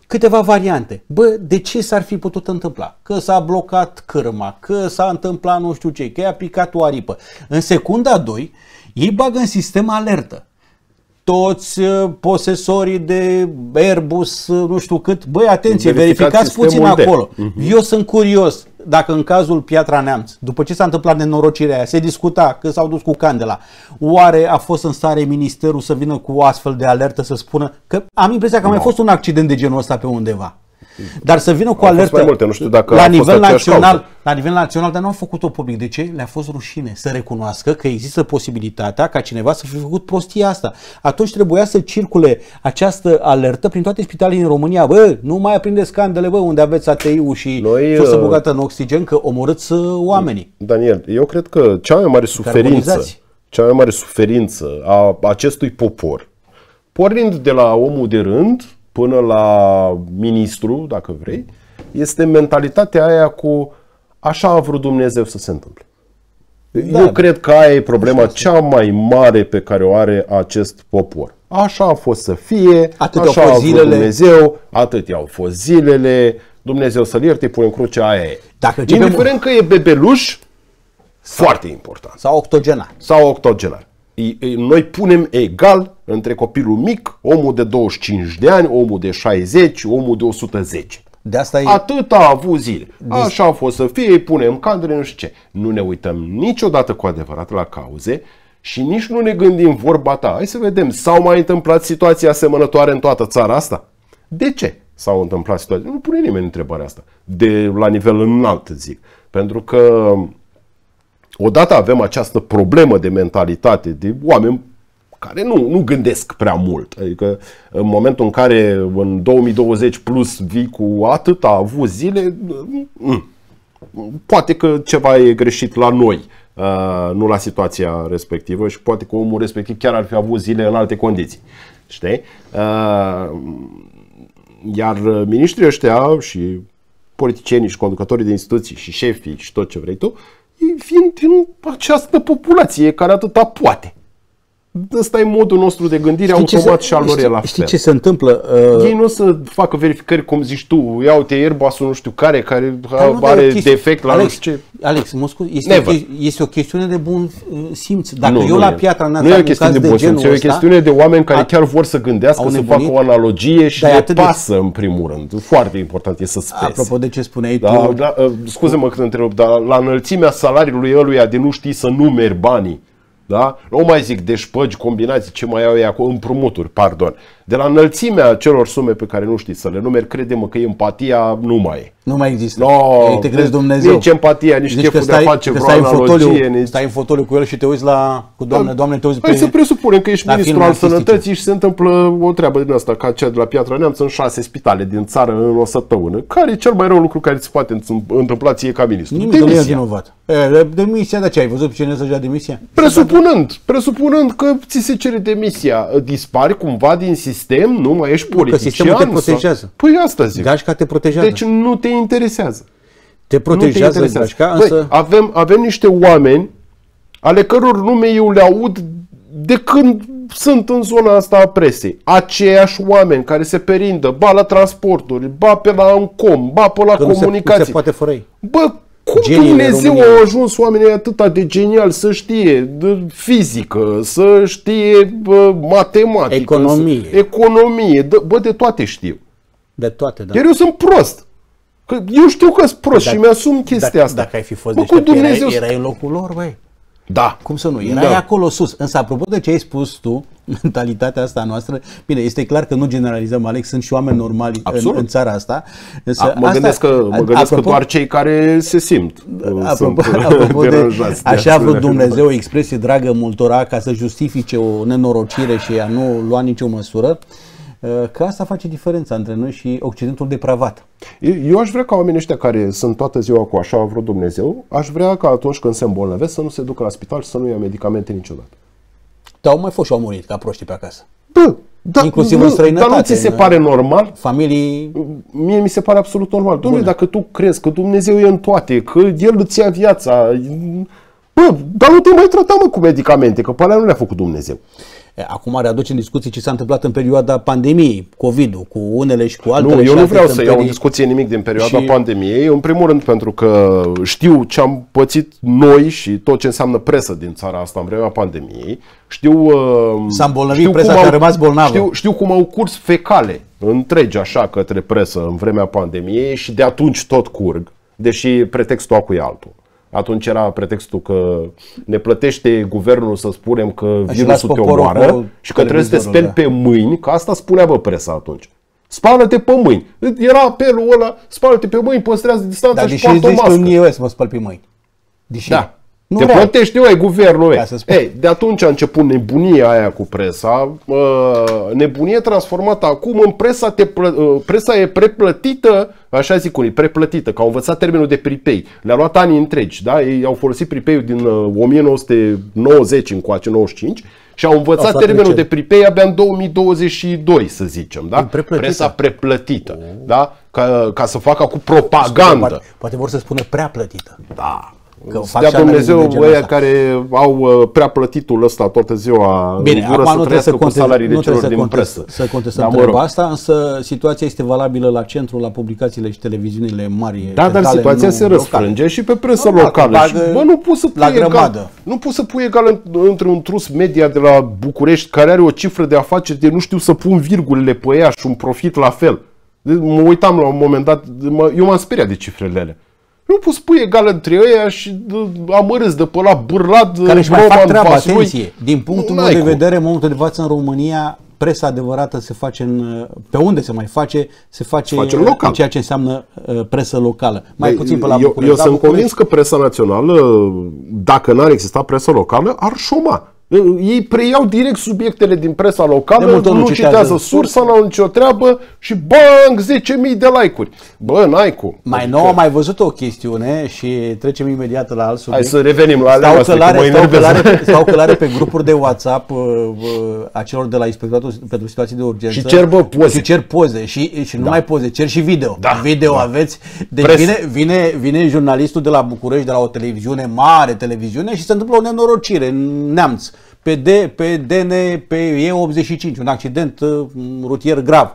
câteva variante. Bă, de ce s-ar fi putut întâmpla? Că s-a blocat cârma, că s-a întâmplat nu știu ce, că i-a picat o aripă. În secunda doi, ei bagă în sistem alertă. Toți uh, posesorii de Airbus, uh, nu știu cât, băi, atenție, verificați puțin acolo. De. Uh-huh. Eu sunt curios dacă în cazul Piatra Neamț, după ce s-a întâmplat nenorocirea aia, se discuta că s-au dus cu candela, oare a fost în stare ministerul să vină cu o astfel de alertă să spună că am impresia că a mai fost un accident de genul ăsta pe undeva. Dar să vină cu o alertă multe, nu știu dacă la nivel național, la nivel național, dar nu au făcut-o public. De ce? Le-a fost rușine să recunoască că există posibilitatea ca cineva să fi făcut prostia asta. Atunci trebuia să circule această alertă prin toate spitalele din România. Bă, nu mai aprindeți candele, bă, unde aveți A T I-ul și sursă bogată în oxigen, că omorâți oamenii. Daniel, eu cred că cea mai mare suferință, cea mai mare suferință a acestui popor, pornind de la omul de rând până la ministru, dacă vrei, este mentalitatea aia cu așa a vrut Dumnezeu să se întâmple. Da, Eu cred că aia e problema cea mai mare pe care o are acest popor. Așa a fost să fie, atât așa a vrut Dumnezeu, atât au fost zilele, Dumnezeu să-l ierte, pune în cruce, aia e. Dacă indiferent că e bebeluș, sau, foarte important. Sau octogenar. Sau octogenar. Noi punem egal între copilul mic, omul de douăzeci și cinci de ani, omul de șaizeci, omul de o sută zece. De asta e... Atât a avut zile. Așa a fost să fie, îi punem candele, nu știu ce. Nu ne uităm niciodată cu adevărat la cauze și nici nu ne gândim vorba ta. Hai să vedem, s-au mai întâmplat situații asemănătoare în toată țara asta? De ce s-au întâmplat situații? Nu pune nimeni întrebarea asta. De la nivel înalt, zic. Pentru că odată avem această problemă de mentalitate, de oameni care nu, nu gândesc prea mult. Adică în momentul în care în două mii douăzeci plus vii cu atât a avut zile, poate că ceva e greșit la noi, nu la situația respectivă și poate că omul respectiv chiar ar fi avut zile în alte condiții. Știi? Iar miniștrii ăștia și politicienii și conducătorii de instituții și șefii și tot ce vrei tu, ei vin din această populație care atâta poate. Ăsta e modul nostru de gândire, știi automat se, și al lor e la Știi fel. Ce se întâmplă? Uh... Ei nu o să facă verificări, cum zici tu, ia uite Airbus-ul nu știu care, care nu, are chestie... defect la Alex, nu știu ce. Alex, mă scuze, este, o, este o chestiune de bun simț. Dacă nu, eu nu la e. Piatra Neamț nu e o chestiune de bun simț, e o chestiune de oameni care a, chiar vor să gândească, să facă o analogie și le pasă de... în primul rând. Foarte important e să spezi. Apropo de ce spuneai da, tu... Da, scuze-mă că te întreb, dar la înălțimea salariului ăluia de nu știi să numeri banii, da? Nu mai zic de șpăgi, combinații, ce mai au ei acolo, împrumuturi, pardon. De la înălțimea celor sume pe care nu știi să le numeri, crede-mă că empatia nu mai e. Nu mai există. No, ei te crezi Dumnezeu. Nici empatia, nici cheful de a face vreo analogie. Nici... Stai în fotoliu cu el și te uiți la... Cu Doamne, Doamne, te uiți pe... Hai să presupunem că ești ministrul al sănătății și se întâmplă o treabă din asta, ca cea de la Piatra Neamț, în șase spitale din țară în o săptămână. Care e cel mai rău lucru care ți poate întâmpla ție ca ministru? Nimic, nu e vinovat. Demisia, dar ce ai văzut pe cine să dea demisia? Presupunând, presupunând că ți se cere demisia, dispari cumva din sistem, nu mai ești politician. Că sistemul te protejează. Sau... Păi asta zic. Gașca te protejează. Deci nu te interesează. Te protejează, te Gașca, însă... Băi, avem, avem niște oameni ale căror nume eu le aud de când sunt în zona asta a presei. Aceiași oameni care se perindă, ba la transporturi, ba pe la Uncom, ba pe la că comunicații. Nu se, nu se poate fără ei. Bă, cum Geniile Dumnezeu România. Au ajuns oamenii atâta de genial să știe de fizică, să știe bă, matematică, economie, să, economie de, bă, de toate știu. De toate, da. Iar eu sunt prost. Că eu știu că sunt prost dacă, și mi-asum chestia dacă, asta. Dacă ai fi fost deștept, Dumnezeu... erai, erai în locul lor, băi. Da. Cum să nu? Erai da. acolo sus. Însă, apropo de ce ai spus tu, mentalitatea asta noastră, bine, este clar că nu generalizăm, Alex, sunt și oameni normali în, în țara asta. Însă, A, mă asta, gândesc, că, mă gândesc apropo, că doar cei care se simt apropo, sunt apropo de, de așa a vrut Dumnezeu, o expresie dragă multora, ca să justifice o nenorocire și a nu lua nicio măsură, că asta face diferența între noi și Occidentul depravat. Eu aș vrea ca oamenii ăștia care sunt toată ziua cu așa a vrut Dumnezeu, aș vrea ca atunci când se îmbolnăvesc să nu se ducă la spital și să nu ia medicamente niciodată. Dar au mai fost și au murit ca proștii pe acasă. Bă, da, inclusiv nu, în străinătate. Dar nu ți se pare normal? Familii... Mie mi se pare absolut normal. Dom'le, dacă tu crezi că Dumnezeu e în toate, că El îți ia viața, Bă, dar nu te mai trata, mă, cu medicamente, că pe alea nu le-a făcut Dumnezeu. Acum readuce în discuție ce s-a întâmplat în perioada pandemiei, COVID-ul, cu unele și cu altele. Nu, eu nu vreau să iau în discuție nimic din perioada și... pandemiei, în primul rând pentru că știu ce am pățit noi și tot ce înseamnă presă din țara asta în vremea pandemiei. Știu, S-a îmbolnăvit presa și a rămas bolnavă. Știu, știu cum au curs fecale întregi așa către presă în vremea pandemiei și de atunci tot curg, deși pretextul acu e altul. Atunci era pretextul că ne plătește guvernul să spunem că virusul te omoară și că trebuie să te speli pe mâini, că asta spunea, bă, presa atunci. Spală-te pe mâini. Era apelul ăla, spală-te pe mâini, păstrează distanța da, și poartă o mască. Dar deși eu să mă spăl pe mâini. Deși da. Nu te rea. Plătește, eu, guvernul. Ei, de atunci a început nebunia aia cu presa. Nebunie transformată acum în presa, te plă, presa e preplătită, așa zic unii, preplătită, că au învățat termenul de prepay. Le-a luat ani întregi, da? Ei au folosit prepay-ul din o mie nouă sute nouăzeci încoace, nouăzeci și cinci, și au învățat au termenul de prepay abia în două mii douăzeci și doi, să zicem, da? Presa preplătită, oh. da? Ca, ca să facă cu propagandă. Poate, poate vor să spună prea plătită. Da. Să dea Dumnezeu ăia care au prea plătitul ăsta toată ziua. Bine, acum nu trebuie să, contest, nu trebuie să, contest, să contestăm da, treaba asta, însă situația este valabilă la centru, la publicațiile și televiziunile mari. Da, dar situația se răsfrânge și pe presă no, locală. Și, bă, nu poți să pui egal, nu poți să pui egal între un trus media de la București care are o cifră de afaceri de nu știu să pun virgulele pe ea și un profit la fel. Mă uitam la un moment dat, eu m-am speriat de cifrele alea. Nu poți pui egal între ăia și amărâți de pe la Bârlad, care își mai fac treaba, atenție. Din punctul meu de vedere, în momentul de față în România, presa adevărată se face în, pe unde se mai face, se face, se face local. În ceea ce înseamnă uh, presă locală. Mai Băi, puțin pe la București. Eu, eu sunt convins că presa națională, dacă n-ar exista presa locală, ar șoma. Ei preiau direct subiectele din presa locală, nu, nu citează sursa, n-au nicio treabă și bang, zece mii de like-uri. Bă, n-ai cum. Mai adică... nou am mai văzut o chestiune și trecem imediat la alt subiect. Hai să revenim la alea noastre, stau călare, stau călare, stau călare pe grupuri de WhatsApp uh, uh, a celor de la Inspectoratul pentru Situații de Urgență. Și cer, bă, poze. Și cer poze. Și, și nu da. mai poze, cer și video. Da. Video da. aveți. Deci vine, vine, vine jurnalistul de la București, de la o televiziune, mare televiziune, și se întâmplă o nenorocire în Neamț. Pe, D, pe D N, pe E optzeci și cinci, un accident uh, rutier grav.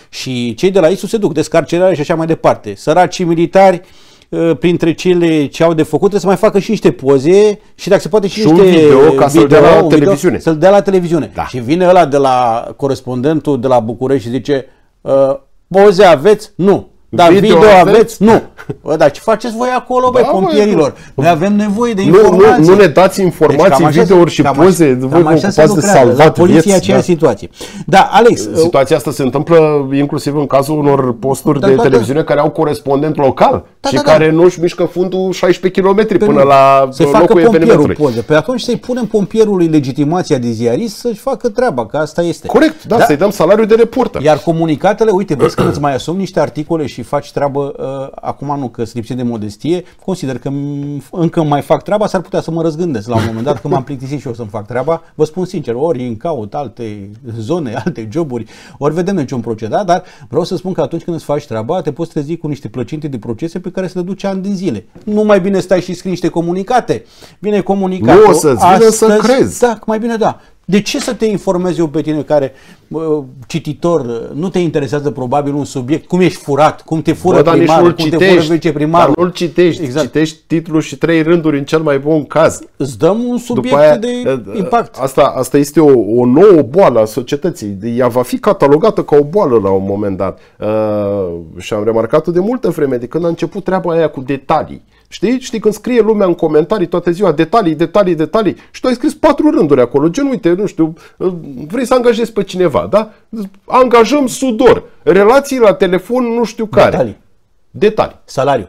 Și cei de la I S U se duc, descarcerare și așa mai departe. Săracii militari, uh, printre cele ce au de făcut, trebuie să mai facă și niște poze și dacă se poate și, și niște video, ca să-l dea la televiziune. Să-l dea la televiziune. Da. Și vine ăla de la corespondentul de la București și zice, uh, poze aveți? Nu. Dar video, video aveți? aveți? Nu. Bă, dar ce faceți voi acolo, băi, da, pompierilor? Noi avem nevoie de informații. Nu, nu, nu ne dați informații, deci, videouri și poze, voi vă ocupați de salvat poliția aceea da. situație. Da, Alex. Situația asta se întâmplă inclusiv în cazul unor posturi da, de da, televiziune da. care au corespondent local da, și da, care da. nu-și mișcă fundul șaisprezece kilometri până nu. la să locul evenimentului. Poze. Pe atunci să-i punem pompierului legitimația de ziarist să-și facă treaba, că asta este. Corect, da, da. să-i dăm salariul de reporter. Iar comunicatele, uite, vezi că îți mai asumi niște articole și faci treabă, uh, acum nu, că sunt lipsit de modestie, consider că încă mai fac treaba, s-ar putea să mă răzgândesc la un moment dat, că m-am plictisit și eu să-mi fac treaba. Vă spun sincer, ori îmi caut alte zone, alte joburi, ori vedem niciun procedat, dar vreau să spun că atunci când îți faci treaba, te poți trezi cu niște plăcinte de procese pe care să le duci ani din zile. Nu mai bine stai și scrii niște comunicate. Vine comunicatul. Nu o să-ți vină să crezi. Da, mai bine da. De ce să te informezi eu pe tine care, uh, cititor, nu te interesează probabil un subiect, cum ești furat, cum te fură Bă, primarul, cum te fură viceprimarul. Dar nu-l citești, exact. Citești titlul și trei rânduri în cel mai bun caz. Îți dăm un subiect aia, de impact. Asta, asta este o, o nouă boală a societății. Ea va fi catalogată ca o boală la un moment dat. Uh, și am remarcat-o de multă vreme, de când a început treaba aia cu detalii. Știi? Știi când scrie lumea în comentarii toată ziua detalii, detalii, detalii și tu ai scris patru rânduri acolo, gen uite, nu știu, vrei să angajezi pe cineva, da? Angajăm sudor, relații la telefon, nu știu care. Detalii. Detalii. Salariu.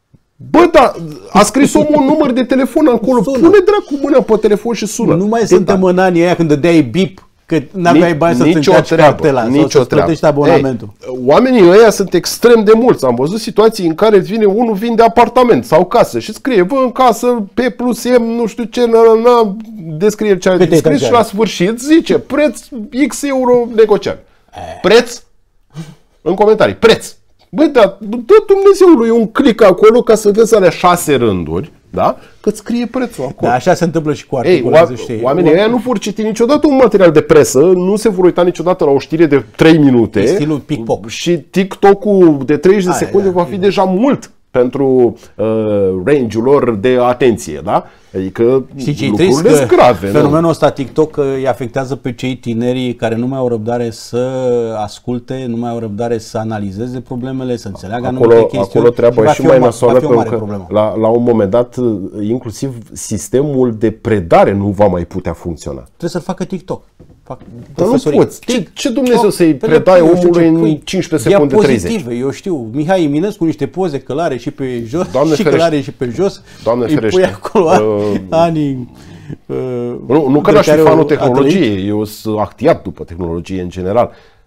Bă, da, a scris omul un număr de telefon acolo, sună. Pune dracu mâna pe telefon și sună. Nu mai Detalii. Suntem în anii aia când dădeai bip, că n-aveai bani să-ți încarci cartela sau să-ți plătești abonamentul. Ei, oamenii ăia sunt extrem de mulți. Am văzut situații în care vine unul, vinde apartament sau casă și scrie, bă, în casă, P plus M, nu știu ce, na, na, descrie ce a scris și la sfârșit zice, preț X euro negociat. Preț? În comentarii, preț. Băi, da, dă Dumnezeului un click acolo ca să vezi alea șase rânduri, da? Că scrie prețul acolo. Da, așa se întâmplă și cu articolele. Ei, oamenii ăia nu vor citi niciodată un material de presă, nu se vor uita niciodată la o știre de trei minute. E stilul TikTok. Și TikTok-ul de treizeci de secunde va fi deja mult pentru uh, range-ul lor de atenție, da? Adică lucrurile sunt grave. Fenomenul ăsta TikTok îi afectează pe cei tineri care nu mai au răbdare să asculte, nu mai au răbdare să analizeze problemele, să înțeleagă anumite chestiuni. Acolo treaba e și mai nasoală, pentru că la, la un moment dat, inclusiv sistemul de predare nu va mai putea funcționa. Trebuie să-l facă TikTok. Fac Dar nu poți. Ce, ce Dumnezeu să-i predai omului în cincisprezece secunde treizeci? Eu știu, Mihai Eminescu niște poze că l-are și pe jos, Doamne și că l-are și pe jos. Doamne îi ferește. Pui acolo uh, anii... Uh, nu nu că n-aș fi fanul tehnologiei, eu sunt actiat după tehnologie în general,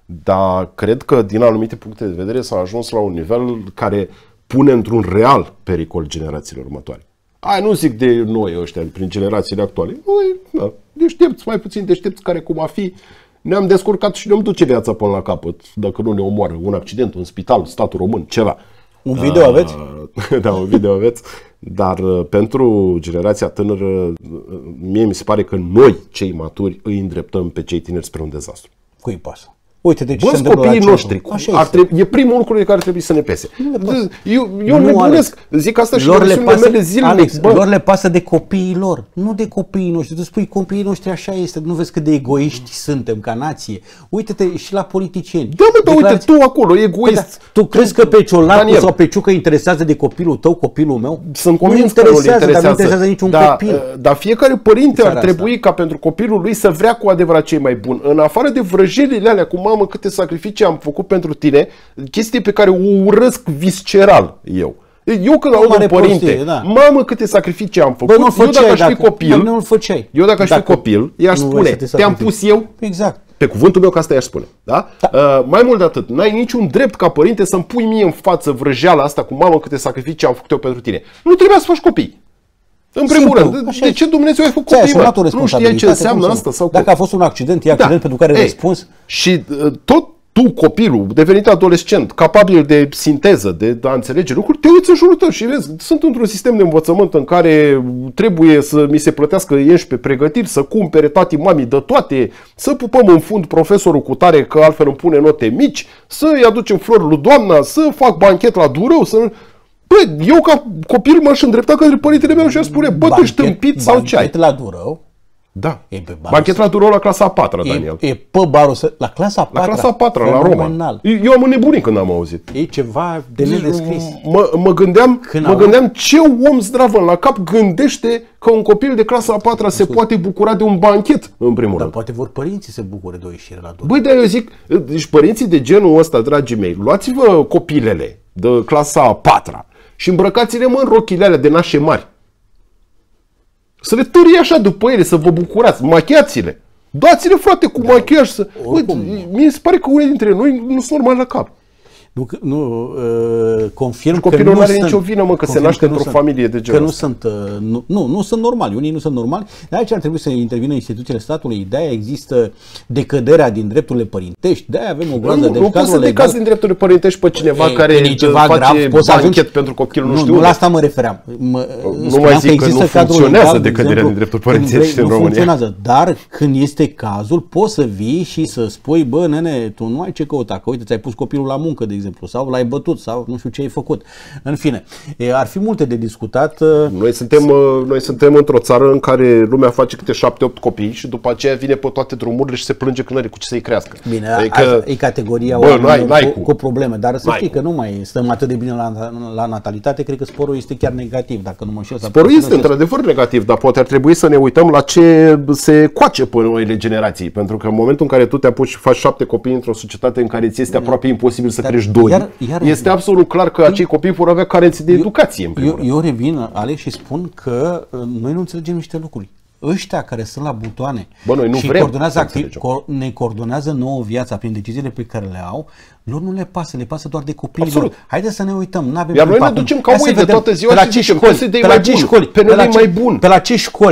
dar cred că din anumite puncte de vedere s-a ajuns la un nivel care pune într-un real pericol generațiile următoare. Ai, nu zic de noi ăștia, prin generațiile actuale. Noi, da, deștepți, mai puțin deștepți, care cum a fi, ne-am descurcat și ne-am duce viața până la capăt, dacă nu ne omoară un accident, un spital, statul român, ceva. Un video uh, aveți? Da, un video aveți, dar uh, pentru generația tânără, uh, mie mi se pare că noi, cei maturi, îi îndreptăm pe cei tineri spre un dezastru. Cui pasă? Uite, de ce Bă, se copiii noștri. Ar trebui, e primul lucru de care trebuie să ne pese. Eu, eu nu nebunesc. Zic asta și lor le pasă, mele zilnic. Alex, lor le pasă de copiii lor, nu de copiii noștri. Tu spui copiii noștri, așa este. Nu vezi cât de egoiști suntem ca nație. Uite-te și la politicieni. Da, mă, dar uite, tu acolo, egoist. Păi, da, tu crezi că pe Ciolacu sau pe Ciucă interesează de copilul tău, copilul meu? Sunt convins că nu interesează, dar nu interesează niciun da, copil. Dar fiecare părinte ar trebui asta. Ca pentru copilul lui să vrea cu adevărat cei mai buni. În afară de vrăjelile alea cu mamă câte sacrificii ce am făcut pentru tine, chestii pe care o urăsc visceral eu. Eu când aud un părinte, prostie, da. Mamă câte sacrificii am făcut, Bă, eu dacă aș fi copil, nu făceai. eu dacă aș fi copil, i-aș spune, te-am pus eu, exact. Pe cuvântul meu că asta i-aș spune. Da? Da. Uh, mai mult de atât, n-ai niciun drept ca părinte să-mi pui mie în față vrăjeala asta cu mamă câte sacrificii am făcut eu pentru tine. Nu trebuia să faci copii. În primul Simplu, rând, de, de ce Dumnezeu ai făcut copii? Nu știai ce înseamnă asta? Sau dacă a fost un accident, e accident da. Pentru care ai răspuns. Și uh, tot tu, copilul, devenit adolescent, capabil de sinteză, de a înțelege lucruri, te uiți în jurul tău și vezi, sunt într-un sistem de învățământ în care trebuie să mi se plătească ieși pe pregătiri, să cumpere tati, mami de toate, să pupăm în fund profesorul cu tare că altfel îmi pune note mici, să-i aducem flori lui doamna, să fac banchet la Durău, să... Bă, eu ca copil m-aș îndrepta către părintele meu și aș spune, bă, tu ești tâmpit sau ce ai? Banchet la Durău? Da. Banchet la Durău la clasa a patra, Daniel. E, e pe barul să... La clasa a patra? La clasa a patra, la Roma. Eu am înnebunit când am auzit. E ceva de nedescris. Mă, mă gândeam, mă gândeam ce om zdravă la cap gândește că un copil de clasa a patra se poate bucura de un banchet, în primul rând. Dar poate vor părinții să bucure de o ieșire la Durău. Băi, dar eu zic, deci părinții de genul ăsta, dragii mei, luați-vă copilele de clasa a patra și îmbrăcați-le, mă, în rochile alea de nașe mari. Să le târie așa după ele, să vă bucurați, machiați-le. Dați-le, frate, cu da, machiaj. Să... Bă, mie se pare că unii dintre noi nu sunt normali la cap. Nu, nu uh, confirm că nu are nicio vină, mă, că se naște într-o familie de genul Că nu sunt, uh, nu, nu, nu sunt normali, unii nu sunt normali. De aici ar trebui să intervină instituțiile statului. De-aia există decăderea din drepturile părintești. De-aia avem o groază de Nu poți să decazi din drepturile părintești pe cineva e, care ceva face grav, banchet pentru copilul, nu, nu știu. Nu, la asta mă refeream. Mă, nu mai zic că, că nu funcționează decăderea din drepturi părintești în România. Funcționează, dar când este cazul, poți să vii și să spui, bă, nene, tu nu ai ce căuta, că uite, ți-ai pus copilul la muncă, de exemplu, sau l-ai bătut sau nu știu ce ai făcut. În fine, ar fi multe de discutat. Noi suntem, noi suntem într-o țară în care lumea face câte șapte opt copii și după aceea vine pe toate drumurile și se plânge că nu are cu ce să-i crească. Bine, adică, e categoria bă, n-ai, n-ai cu, cu probleme, dar să știi cu. Că nu mai stăm atât de bine la, la natalitate, cred că sporul este chiar negativ, dacă nu mă știu. Sporul este într-adevăr negativ, dar poate ar trebui să ne uităm la ce se coace pe noile generații, pentru că în momentul în care tu te apuci și faci șapte copii într-o societate în care ți este aproape imposibil să dar, crești doi, iar, iar, este absolut clar că acei copii vor avea carențe de educație. În eu, eu revin, Alex, și spun că noi nu înțelegem niște lucruri. Ăștia care sunt la butoane Bă, noi nu și vrem coordonează activ, ne coordonează nouă viața prin deciziile pe care le au, lor nu le pasă, le pasă doar de copiii lor. Haideți să ne uităm, n-avem Iar noi ne ducem ca oi de toată ziua pe la ce școli, pe la ce școli, pe noi mai bun. Pe la ce școli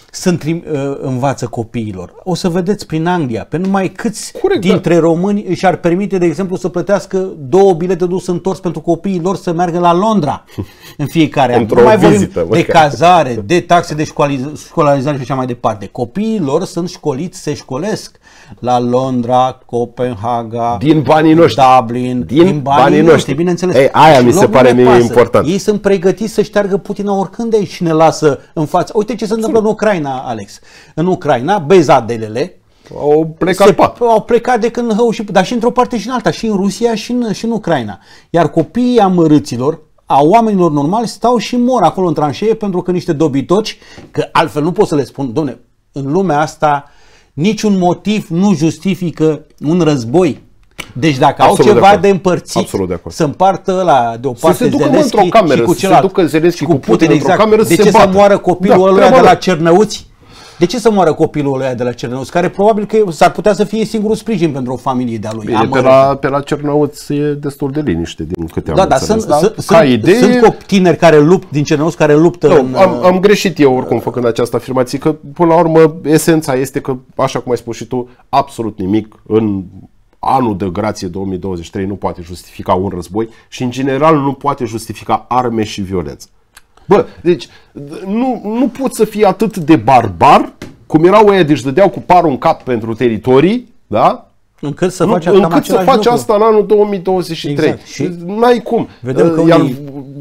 sunt, uh, învață copiilor. O să vedeți prin Anglia, pe numai câți Corect, dintre da. români își ar permite, de exemplu, să plătească două bilete dus întors pentru copiii lor să meargă la Londra în fiecare an. Nu mai vorbim de cazare, de taxe de școlarizare și așa mai departe. Copiii lor sunt școliți, se școlesc la Londra, Copenhaga, din banii noștri, Dublin, din, din banii, banii noștri, bineînțeles. Ei, aia mi se pare mie important. Ei sunt pregătiți să șteargă Putin oricând de aici și ne lasă în față. Uite ce se întâmplă în Ucraina, Alex. În Ucraina, bezadelele au plecat, se, au plecat de când hău și, dar și într-o parte și în alta, și în Rusia și în, și în Ucraina. Iar copiii amărâților, a oamenilor normali, stau și mor acolo în tranșee pentru că niște dobitoci, că altfel nu pot să le spun, dom'le, în lumea asta niciun motiv nu justifică un război. Deci dacă Absolut au ceva de, de împărțit, să împartă ăla de o parte Zelenski cameră, și cu celălalt, se ducă Zelenski cu Putin, Putin exact. într-o cameră, de ce se să bată? moară copilul da, ăla de la Cernăuți? De ce să moară copilul ăla de la Cernăuți? Care probabil că s-ar putea să fie singurul sprijin pentru o familie de-a lui. Bine, pe, la, pe la Cernăuți e destul de liniște din câte am da, înțeles. Da, sunt, sunt, idee... sunt tineri care luptă, din Cernăuți care luptă. Nu, în, am, am greșit eu oricum făcând această afirmație, că până la urmă esența este că, așa cum ai spus și tu, absolut nimic în anul de grație două mii douăzeci și trei nu poate justifica un război și în general nu poate justifica arme și violență. Bă, deci nu, nu poți să fii atât de barbar cum erau ăia, deci dădeau cu parul în cap pentru teritorii, da? Încât să nu, faci, încât să faci asta în anul două mii douăzeci și trei. Exact. Și n-ai cum. Vedem că Iar,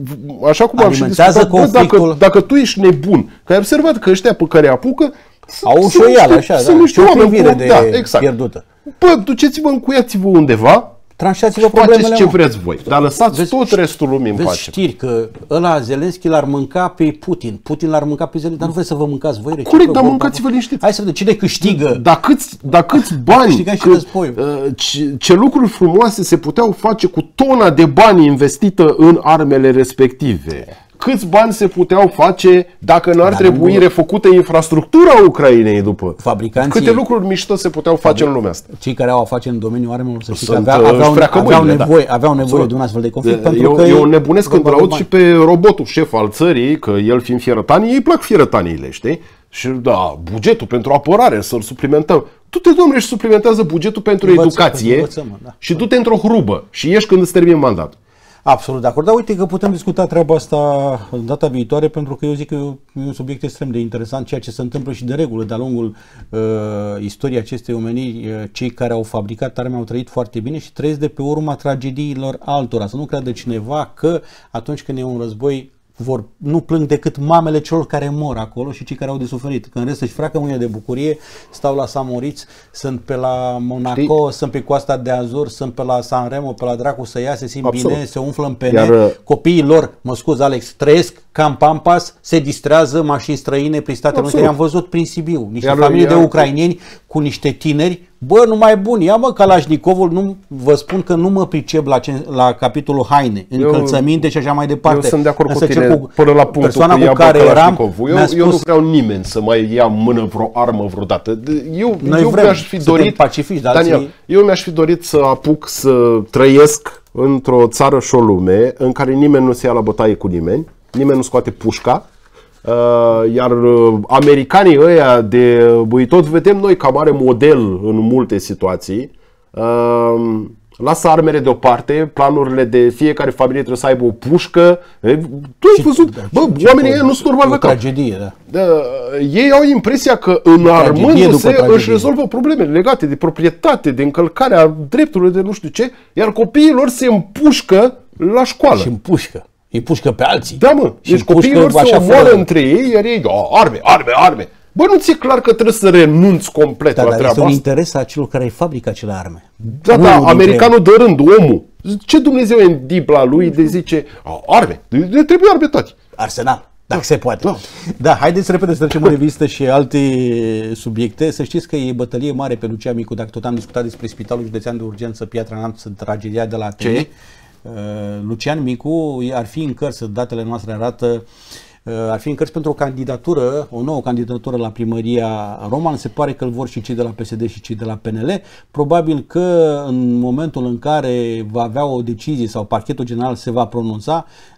așa cum am și discutat, bă, dacă, dacă tu ești nebun, că ai observat că ăștia pe care apucă au ușoială, așa, sunt da. niște oameni de da, exact. pierdută. Bă, duceți-vă, încuiați-vă undeva, tranșați-vă problemele, faceți ce vreți voi, dar lăsați vezi, tot restul lumii în vezi pace. Știri că ăla Zelenski l-ar mânca pe Putin, Putin l-ar mânca pe Zelenski, dar nu vreți să vă mâncați voi? Corect, dar mâncați-vă liniștiți. Hai să vedem cine câștigă. Dar câți, da câți bani, că, ce, ce lucruri frumoase se puteau face cu tona de bani investită în armele respective. Câți bani se puteau face dacă n-ar trebui nu... refăcută infrastructura Ucrainei după? Fabricanții... Câte lucruri mișto se puteau face în lumea asta? Cei care au afaceri în domeniul armelor, să știi că aveau, aveau, aveau nevoie, da. aveau nevoie de un astfel de conflict. De, eu, că eu nebunesc când aud și pe robotul șef al țării, că el fiind fierătanii, îi plac fierătaniile, știi? Și da, bugetul pentru apărare, să-l suplimentăm. Du-te, domnule, și suplimentează bugetul pentru învățăm, educație învățăm, da. și du-te într-o hrubă și ieși când îți termini mandatul. Absolut de acord, dar uite că putem discuta treaba asta data viitoare, pentru că eu zic că e un subiect extrem de interesant, ceea ce se întâmplă și de regulă de-a lungul uh, istoriei acestei omeniri. Uh, cei care au fabricat arme au trăit foarte bine și trăiesc de pe urma tragediilor altora. Să nu creadă cineva că atunci când e un război vor, nu plâng decât mamele celor care mor acolo și cei care au de suferit. Că în rest își freacă mâine de bucurie, stau la Samoritz, sunt pe la Monaco, Știi? sunt pe Coasta de Azur, sunt pe la San Remo, pe la dracu să ia, se simt Absolut. bine, se umflă în pene. Iar, copiii lor, mă scuz Alex, trăiesc ca în Pampas, se distrează mașini străine prin Statele Unite. I-am văzut prin Sibiu, niște iar, familii iar, de ucraineni cu niște tineri. Bă, numai bun, ia mă Kalashnikovul, nu, vă spun că nu mă pricep la, la capitolul haine, încălțăminte eu, și așa mai departe. Eu sunt de acord Însă cu tine cu, până la punctul cu, cu care eram, eu, spus, eu nu vreau nimeni să mai ia în mână vreo armă vreodată. Eu, eu mi-aș fi dorit, pacifici, Daniel, alții... eu mi-aș fi dorit să apuc să trăiesc într-o țară și o lume în care nimeni nu se ia la bătaie cu nimeni, nimeni nu scoate pușca. Uh, iar uh, americanii ăia de băi, tot vedem noi ca mare model în multe situații, uh, lasă armele deoparte, planurile de fiecare familie trebuie să aibă o pușcă. Tu ai văzut, da, bă, oamenii ăia nu sunt normal la cap. Tragedie, da. Uh, ei au impresia că înarmându-se își rezolvă problemele legate de proprietate, de încălcarea drepturilor, de nu știu ce, iar copiii lor se împușcă la școală. Și împușcă. Îi pușcă pe alții. Da, mă. Și deci copiii lor se omoară între ei, iar ei, oh, arme, arme, arme. Bă, nu ți-e clar că trebuie să renunți complet da, la dar treaba asta? asta? Este un interes a celor care fabrică acele arme. Da, da, americanul de rând, omul. Ce Dumnezeu e în dibla lui de zice, oh, arme, de, de trebuie arme toate. Arsenal, dacă da, se poate. Da. da, haideți repede să trecem în revistă și alte subiecte. Să știți că e bătălie mare pe Lucian Micu, dacă tot am discutat despre Spitalul Județean de Urgență Piatra Neamț, tragedia de la Atene. Ce? Uh, Lucian Micu ar fi în cărți, datele noastre arată, uh, ar fi în cărți pentru o candidatură, o nouă candidatură la primăria Roman. Se pare că îl vor și cei de la P S D și cei de la P N L. Probabil că în momentul în care va avea o decizie sau parchetul general se va pronunța,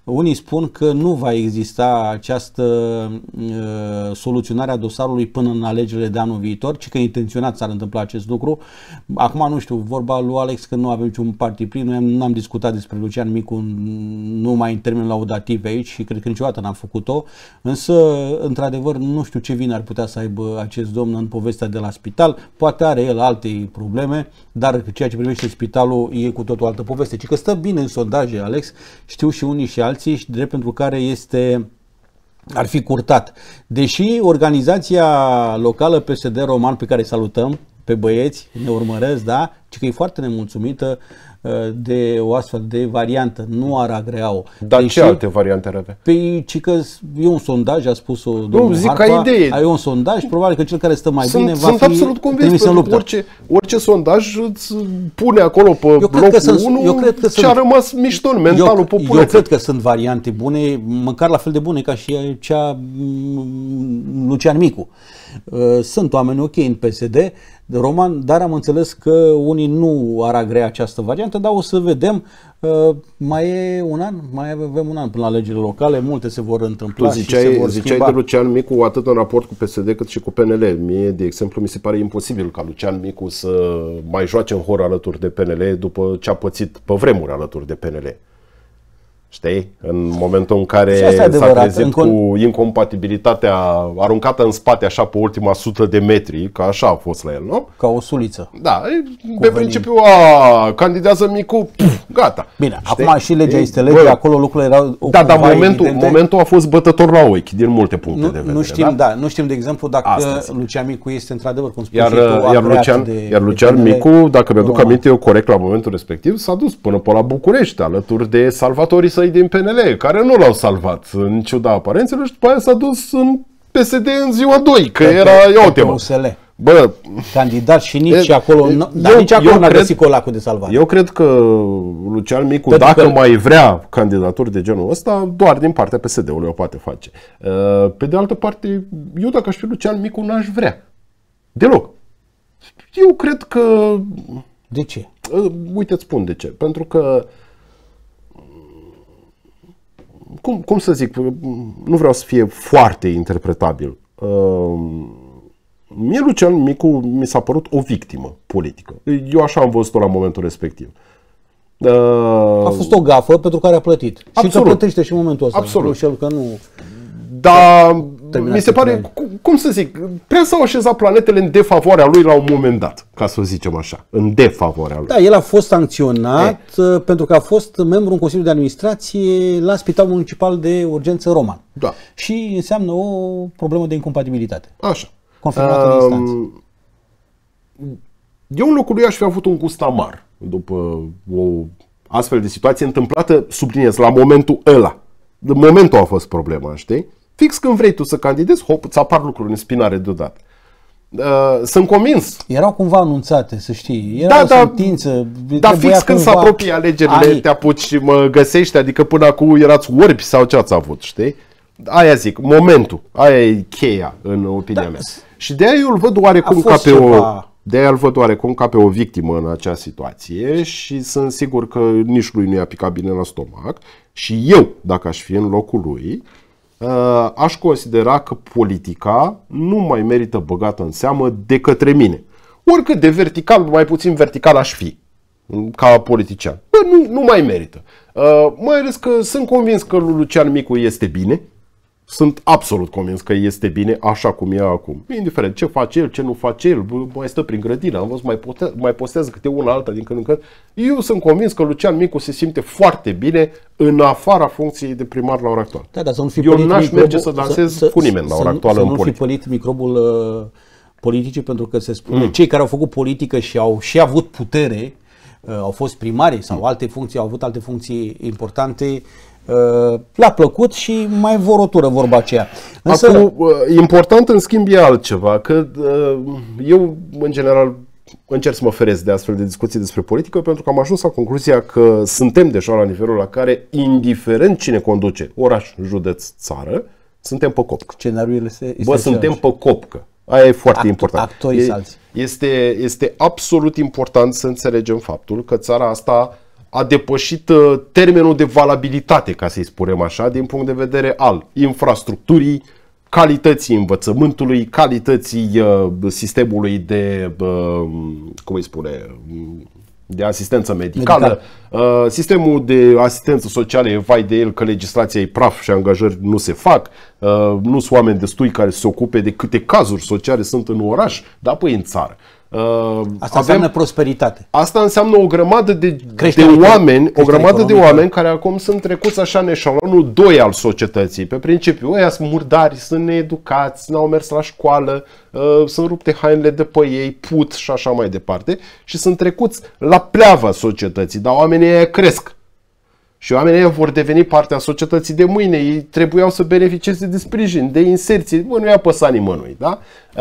Unii spun că nu va exista această uh, soluționare a dosarului până în alegerile de anul viitor, ci că intenționat s-ar întâmpla acest lucru. Acum nu știu, vorba lui Alex că nu avem niciun parti prin, noi nu am discutat despre Lucian Micu numai în termeni laudative aici și cred că niciodată n-am făcut-o, însă într-adevăr nu știu ce vină ar putea să aibă acest domn în povestea de la spital, poate are el alte probleme, dar ceea ce privește spitalul e cu totul altă poveste, ci că stă bine în sondaje, Alex, știu și unii și alții, și drept pentru care este, ar fi curtat. Deși organizația locală P S D Roman, pe care salutăm, pe băieți, ne urmăresc, da, ci că e foarte nemulțumită de o astfel de variantă, nu ar agrea-o. Dar deși, ce alte variante ar avea? Pe, ci că e un sondaj, a spus-o domnul zic Harpa, ca idee. E un sondaj, probabil că cel care stă mai sunt, bine va sunt fi absolut convins, în luptă. Orice, orice sondaj îți pune acolo pe locul unu ce a rămas mișto în mentalul eu, populației. Eu cred că sunt variante bune, măcar la fel de bune ca și cea Lucian Micu. Sunt oameni ok în P S D Roman, dar am înțeles că unii nu ar agrea această variantă, dar o să vedem. Mai e un an, mai avem un an până la alegerile locale, multe se vor întâmpla. Tu ziceai, și se vor ziceai de Lucian Micu atât în raport cu P S D cât și cu P N L. Mie, de exemplu, mi se pare imposibil ca Lucian Micu să mai joace în hor alături de P N L după ce a pățit pe vremuri alături de P N L. Știi? În momentul în care s-a trezit în cu incompatibilitatea aruncată în spate așa pe ultima sută de metri, că așa a fost la el, nu? Ca o suliță. Da, pe principiu, a, candidează Micu, puf, gata. Bine, știi? Acum și legea este lege, acolo lucrurile erau... Da, dar momentul, momentul a fost bătător la ochi, din multe puncte nu, de vedere. Nu știm, da? Da, nu știm, de exemplu, dacă Lucian Micu este într-adevăr, cum spui iar, și tu, iar Lucian, de, iar Lucian de Micu, dacă mi-aduc aminte eu corect la momentul respectiv, s-a dus până pe la București, alături de salvatorii săi din P N L, care nu l-au salvat în ciuda aparențelor, și după aia s-a dus în P S D în ziua doi, că pe, era, ia uite mă. Bă, candidat și nici e, acolo, e, dar eu, nici acolo n-a găsit colacul de salvare. Eu cred că Lucian Micu, pentru dacă că... mai vrea candidaturi de genul ăsta, doar din partea P S D-ului o poate face. Pe de altă parte, eu dacă aș fi Lucian Micu, n-aș vrea. Deloc. Eu cred că... De ce? Uite, îți spun de ce. Pentru că Cum, cum să zic, nu vreau să fie foarte interpretabil. Uh, mie Lucian Micu mi s-a părut o victimă politică. Eu așa am văzut-o la momentul respectiv. Uh, a fost o gafă pentru care a plătit. Absolut. Și că plătește și în momentul ăsta. Absolut. Nu, că nu... Dar mi se pare, cum să zic, prea s-au așezat planetele în defavoarea lui la un moment dat, ca să o zicem așa, în defavoarea lui. Da, el a fost sancționat e. pentru că a fost membru în Consiliul de Administrație la Spitalul Municipal de Urgență Roman. Da. Și înseamnă o problemă de incompatibilitate. Așa. Confirmată um, în instanță. Eu în locul lui aș fi avut un gust amar după o astfel de situație întâmplată, subliniez, la momentul ăla. De momentul a fost problema, știi? Fix când vrei tu să candidezi, hop, îți apar lucruri în spinare deodată. Uh, sunt convins. Erau cumva anunțate, să știi. Era da, o da, sentință. Dar fix când se apropie alegerile, ai... te apuci și mă găsești, adică până acum erați orbi sau ce ați avut, știi? Aia zic, momentul, aia e cheia în opinia da. mea. Și de aia eu îl văd oarecum ca pe ceva... o... De aia îl văd oarecum ca pe o victimă în acea situație și sunt sigur că nici lui nu i-a picat bine la stomac. Și eu, dacă aș fi în locul lui, aș considera că politica nu mai merită băgată în seamă de către mine. Oricât de vertical, mai puțin vertical aș fi ca politician. Bă, nu, nu mai merită. Mai ales că sunt convins că lui Lucian Micu este bine. Sunt absolut convins că este bine așa cum e acum. Indiferent ce face el, ce nu face el, mai stă prin grădină, am văzut, mai, pote- mai postează câte una alta din când în când. Eu sunt convins că Lucian Micu se simte foarte bine în afara funcției de primar la ora actuală. Da, da, să nu fi Eu n-aș merge să dansez să, cu nimeni să, la ora să, actuală să în nu politică. Să nu fi pălit microbul uh, politicii, pentru că se spune, mm. cei care au făcut politică și au și avut putere, uh, au fost primari sau mm. alte funcții, au avut alte funcții importante, le-a plăcut și mai vor o tură vorba aceea. Însă... Acum, important în schimb e altceva, că eu în general încerc să mă feresc de astfel de discuții despre politică, pentru că am ajuns la concluzia că suntem deja la nivelul la care, indiferent cine conduce oraș, județ, țară, suntem pe copcă. Scenariul este Bă, suntem pe copcă. Aia e foarte Act- important. Actorii salți. Este, este absolut important să înțelegem faptul că țara asta a depășit uh, termenul de valabilitate, ca să-i spunem așa, din punct de vedere al infrastructurii, calității învățământului, calității uh, sistemului de, uh, cum îi spune, de asistență medicală. Medical. Uh, sistemul de asistență socială e vai de el că legislația e praf și angajări nu se fac. Uh, nu sunt oameni destui care se ocupe de câte cazuri sociale sunt în oraș, dar păi în țară. Uh, asta avem, înseamnă prosperitate. Asta înseamnă o grămadă de, de oameni, o grămadă de oameni care acum sunt trecuți așa în eșalonul doi al societății. Pe principiu, ăia sunt murdari, sunt needucați, n-au mers la școală, uh, sunt rupte hainele de pe ei, put și așa mai departe. Și sunt trecuți la pleava societății, dar oamenii ăia cresc. Și oamenii ăia vor deveni parte a societății de mâine. Ei trebuiau să beneficieze de sprijin, de inserție. Bă, nu i-a păsat nimănui. Da?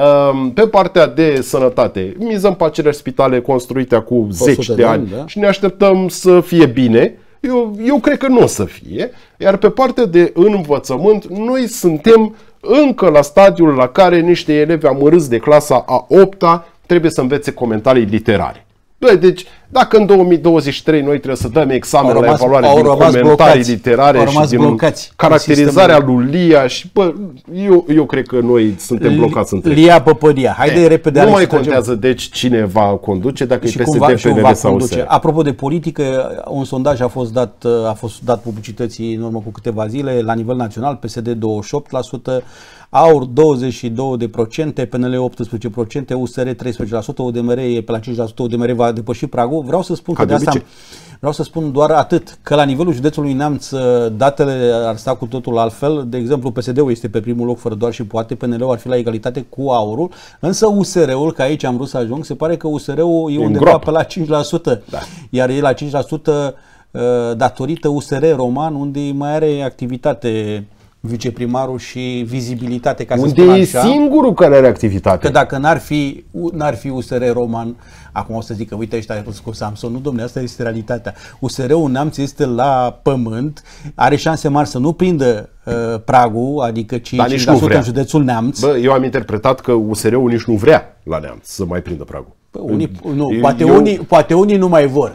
Pe partea de sănătate, mizăm pe aceleași spitale construite acum zeci de ani, da? Și ne așteptăm să fie bine. Eu, eu cred că nu o să fie. Iar pe partea de învățământ, noi suntem încă la stadiul la care niște elevi amărâți de clasa a opta trebuie să învețe comentarii literare. Bă, deci, dacă în două mii douăzeci și trei noi trebuie să dăm examen la evaluare din comentarii blocați, literare și din blocați, caracterizarea lui Lia și, bă, eu, eu cred că noi suntem blocați între Lia Păpăria. Haide repede. Nu mai contează, deci, cine va conduce, dacă e P S D, P N L sau U S R. Apropo de politică, un sondaj a fost dat, a fost dat publicității în urmă cu câteva zile la nivel național, P S D douăzeci și opt la sută, A U R douăzeci și două la sută, P N L optsprezece la sută, U S R treisprezece la sută, U D M R e pe la cinci la sută, U D M R va depăși pragul. Vreau să spun că de asta, vreau să spun doar atât, că la nivelul județului Neamț datele ar sta cu totul altfel. De exemplu, P S D-ul este pe primul loc fără doar și poate, P N L-ul ar fi la egalitate cu A U R-ul, însă U S R-ul, că aici am vrut să ajung, se pare că U S R-ul e undeva pe la cinci la sută, da. Iar e la cinci la sută datorită U S R Roman, unde mai are activitate viceprimarul și vizibilitate, ca să unde spun e așa, singurul care are activitate. Că dacă n-ar fi, n-ar fi U S R Roman, acum o să zic că uite ăștia ai râs cu Samson, nu domnule, asta este realitatea. U S R-ul Neamț este la pământ, are șanse mari să nu prindă uh, pragul, adică cinci la sută în județul Neamț. Bă, eu am interpretat că U S R-ul nici nu vrea la Neamț să mai prindă pragul. Bă, unii, nu, poate, eu... unii, poate unii nu mai vor.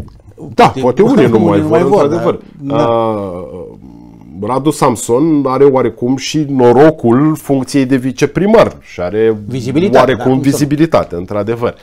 Da, poate, poate unii nu mai vor, vor într-adevăr. Da. Uh, Radu Samson are oarecum și norocul funcției de viceprimar și are vizibilitate, oarecum da, vizibilitate, într-adevăr.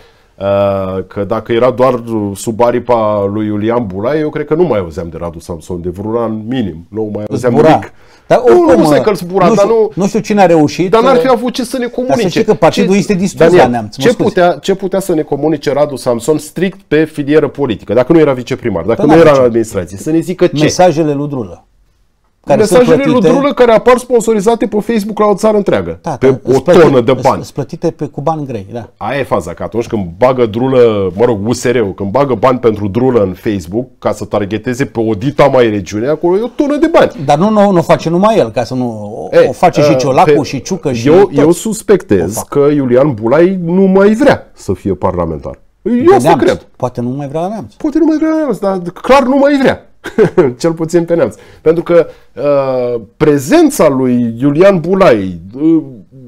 Că dacă era doar sub aripa lui Iulian Bulai, eu cred că nu mai auzeam de Radu Samson, de vreun an minim, nu mai auzeam nimic. Dar nu, nu, nu știu că zbura, nu, dar nu, nu știu cine a reușit. Dar n-ar fi avut ce să ne comunice. Dar să știi că partidul ce, este distrus la Neamț. Ce putea, ce putea să ne comunice Radu Samson strict pe filieră politică, dacă nu era viceprimar, dacă da, nu era în administrație, să ne zică ce? Mesajele lui Drulă. Care mesajele lui Drulă care apar sponsorizate pe Facebook la o țară întreagă, da, pe da, o plătite, tonă de bani. Plătite pe, cu bani grei, da. Aia e faza, că atunci când bagă Drulă, mă rog, U S R-ul, când bagă bani pentru Drulă în Facebook, ca să targeteze pe o dita mai regiune, acolo e o tonă de bani. Dar nu, nu, nu face numai el, ca să nu e, o face uh, și Ciolacu pe, și Ciucă și Eu, eu suspectez că Iulian Bulai nu mai vrea să fie parlamentar. Eu asta cred. Poate nu mai vrea la Neamț. Poate nu mai vrea la Neamț, dar clar nu mai vrea. Cel puțin pe Neamț. Pentru că uh, prezența lui Iulian Bulai uh,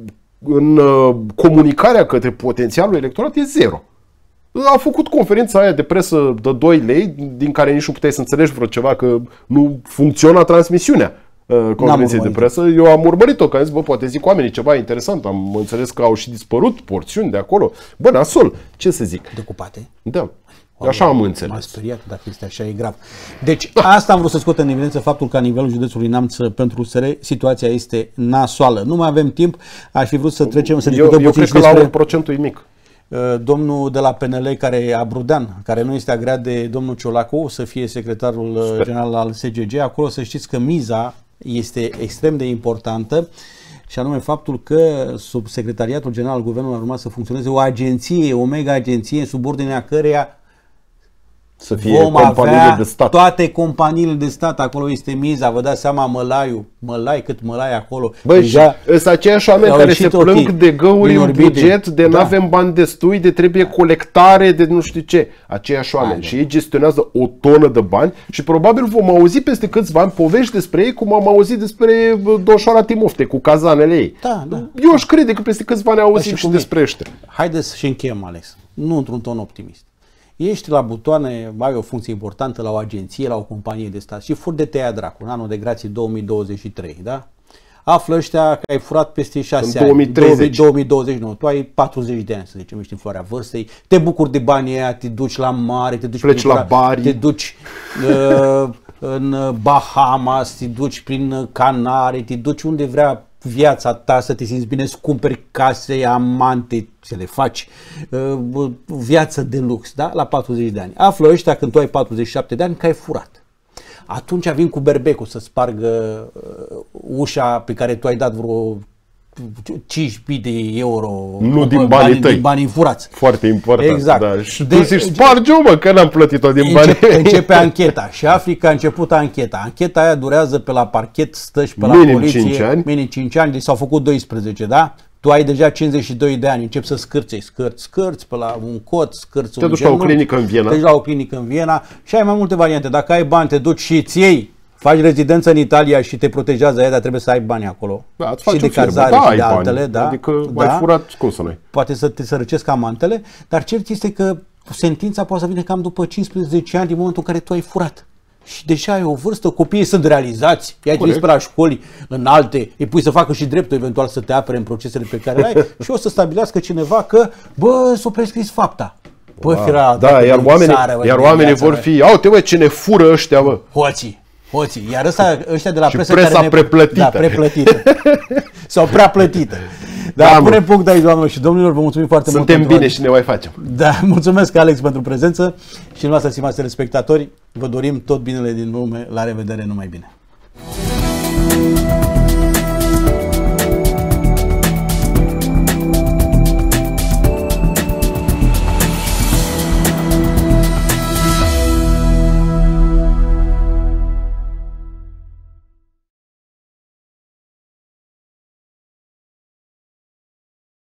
în uh, comunicarea către potențialul electorat e zero. A făcut conferința aia de presă de doi lei, din care nici nu puteai să înțelegi vreo ceva, că nu funcționa transmisiunea uh, conferinței de presă. Eu am urmărit-o, că am zis, bă, poate zic oamenii ceva interesant. Am înțeles că au și dispărut porțiuni de acolo. Bă, nasol, ce să zic? Decupate? Da. Așa am înțeles. M-a speriat, dacă este așa, e grav. Deci, asta am vrut să scot în evidență, faptul că la nivelul județului Neamț pentru U S R situația este nasoală. Nu mai avem timp, aș fi vrut să trecem, să discutăm puțin despre... Eu cred că la un procentul e mic. Domnul de la P N L, care e Abrudean, care nu este agreat de domnul Ciolacu să fie secretarul Sper. general al S G G, acolo să știți că miza este extrem de importantă, și anume faptul că sub Secretariatul General al Guvernului ar urma să funcționeze o agenție, o mega agenție, sub ordinea căreia să fie vom companiile avea de stat. Toate companiile de stat, acolo este miza, vă dați seama, mălaiul, mălai cât mălai acolo. Băi, sunt aceiași oameni care se plâng de găuri în buget, de da. n-avem bani destui, de trebuie colectare, de nu știu ce. Aceiași oameni. Da, și ei gestionează o tonă de bani și probabil vom auzi peste câțiva ani povești despre ei, cum am auzit despre Doșoara Timofte cu cazanele ei. Da, da. Eu aș crede că peste câțiva ani auzim și, și despre ăștia. Haideți și încheiem, Alex. Nu într-un ton optimist. ești la butoane, ai o funcție importantă la o agenție, la o companie de stat și furi de te ia dracu, în anul de grație două mii douăzeci și trei, da? Află ăștia că ai furat peste șase ani, două mii douăzeci, nu, tu ai patruzeci de ani, să zicem, ești în floarea vârstei, te bucuri de banii aia, te duci la mare, te duci pleci la Bari, te duci uh, în Bahamas, te duci prin Canare, te duci unde vrea viața ta, să te simți bine, îți cumperi case, amante, să le faci, uh, viață de lux, da? La patruzeci de ani. Află ăștia când tu ai patruzeci și șapte de ani că ai furat. Atunci vin cu berbecul să spargă uh, ușa pe care tu ai dat vreo cinci mii de euro. Nu din banii, banii tăi. Din banii furați. Foarte important. Exact. Da. Și de, tu zici, sparge-o, mă, că n-am plătit-o din începe, banii. Începe ancheta și afli că a început ancheta. Ancheta aia durează pe la parchet, stă și pe la minim poliție. cinci ani. Minim cinci ani, deci s-au făcut doisprezece, da? Tu ai deja cincizeci și doi de ani, începi să scârți, scârți, scârți pe la un cot, scârți te un duci genunchi, la o clinică în Viena. Te duci la o clinică în Viena și ai mai multe variante. Dacă ai bani, te duci și îți iei, faci rezidență în Italia și te protejează aia, dar trebuie să ai bani acolo. Da, și de cazare da, și de altele. Da, adică da, ai furat, cum să nu-i? Poate să te sărăcesc amantele, dar cert este că sentința poate să vină cam după cincisprezece ani din momentul în care tu ai furat. Și deja ai o vârstă, copiii sunt realizați, i-ai trimis pe la școli înalte, îi pui să facă și dreptul eventual să te apere în procesele pe care le ai și o să stabilească cineva că, bă, s-o prescris fapta. Bă, wow. fira, da, iar oamenii, țară, bă, iar oamenii vor fi, au-te bă, cine fură ăștia, bă. Hoții, hoții, iar ăsta, ăștia de la și presă presa care ne, preplătită. Da, preplătită. Sau prea plătită. Da, da punem punct aici, doamnelor și domnilor, vă mulțumim foarte Suntem mult. Suntem bine și ne mai facem. Da, mulțumesc, Alex, pentru prezență și noastră, stimați telespectatori, vă dorim tot binele din lume, la revedere, numai bine.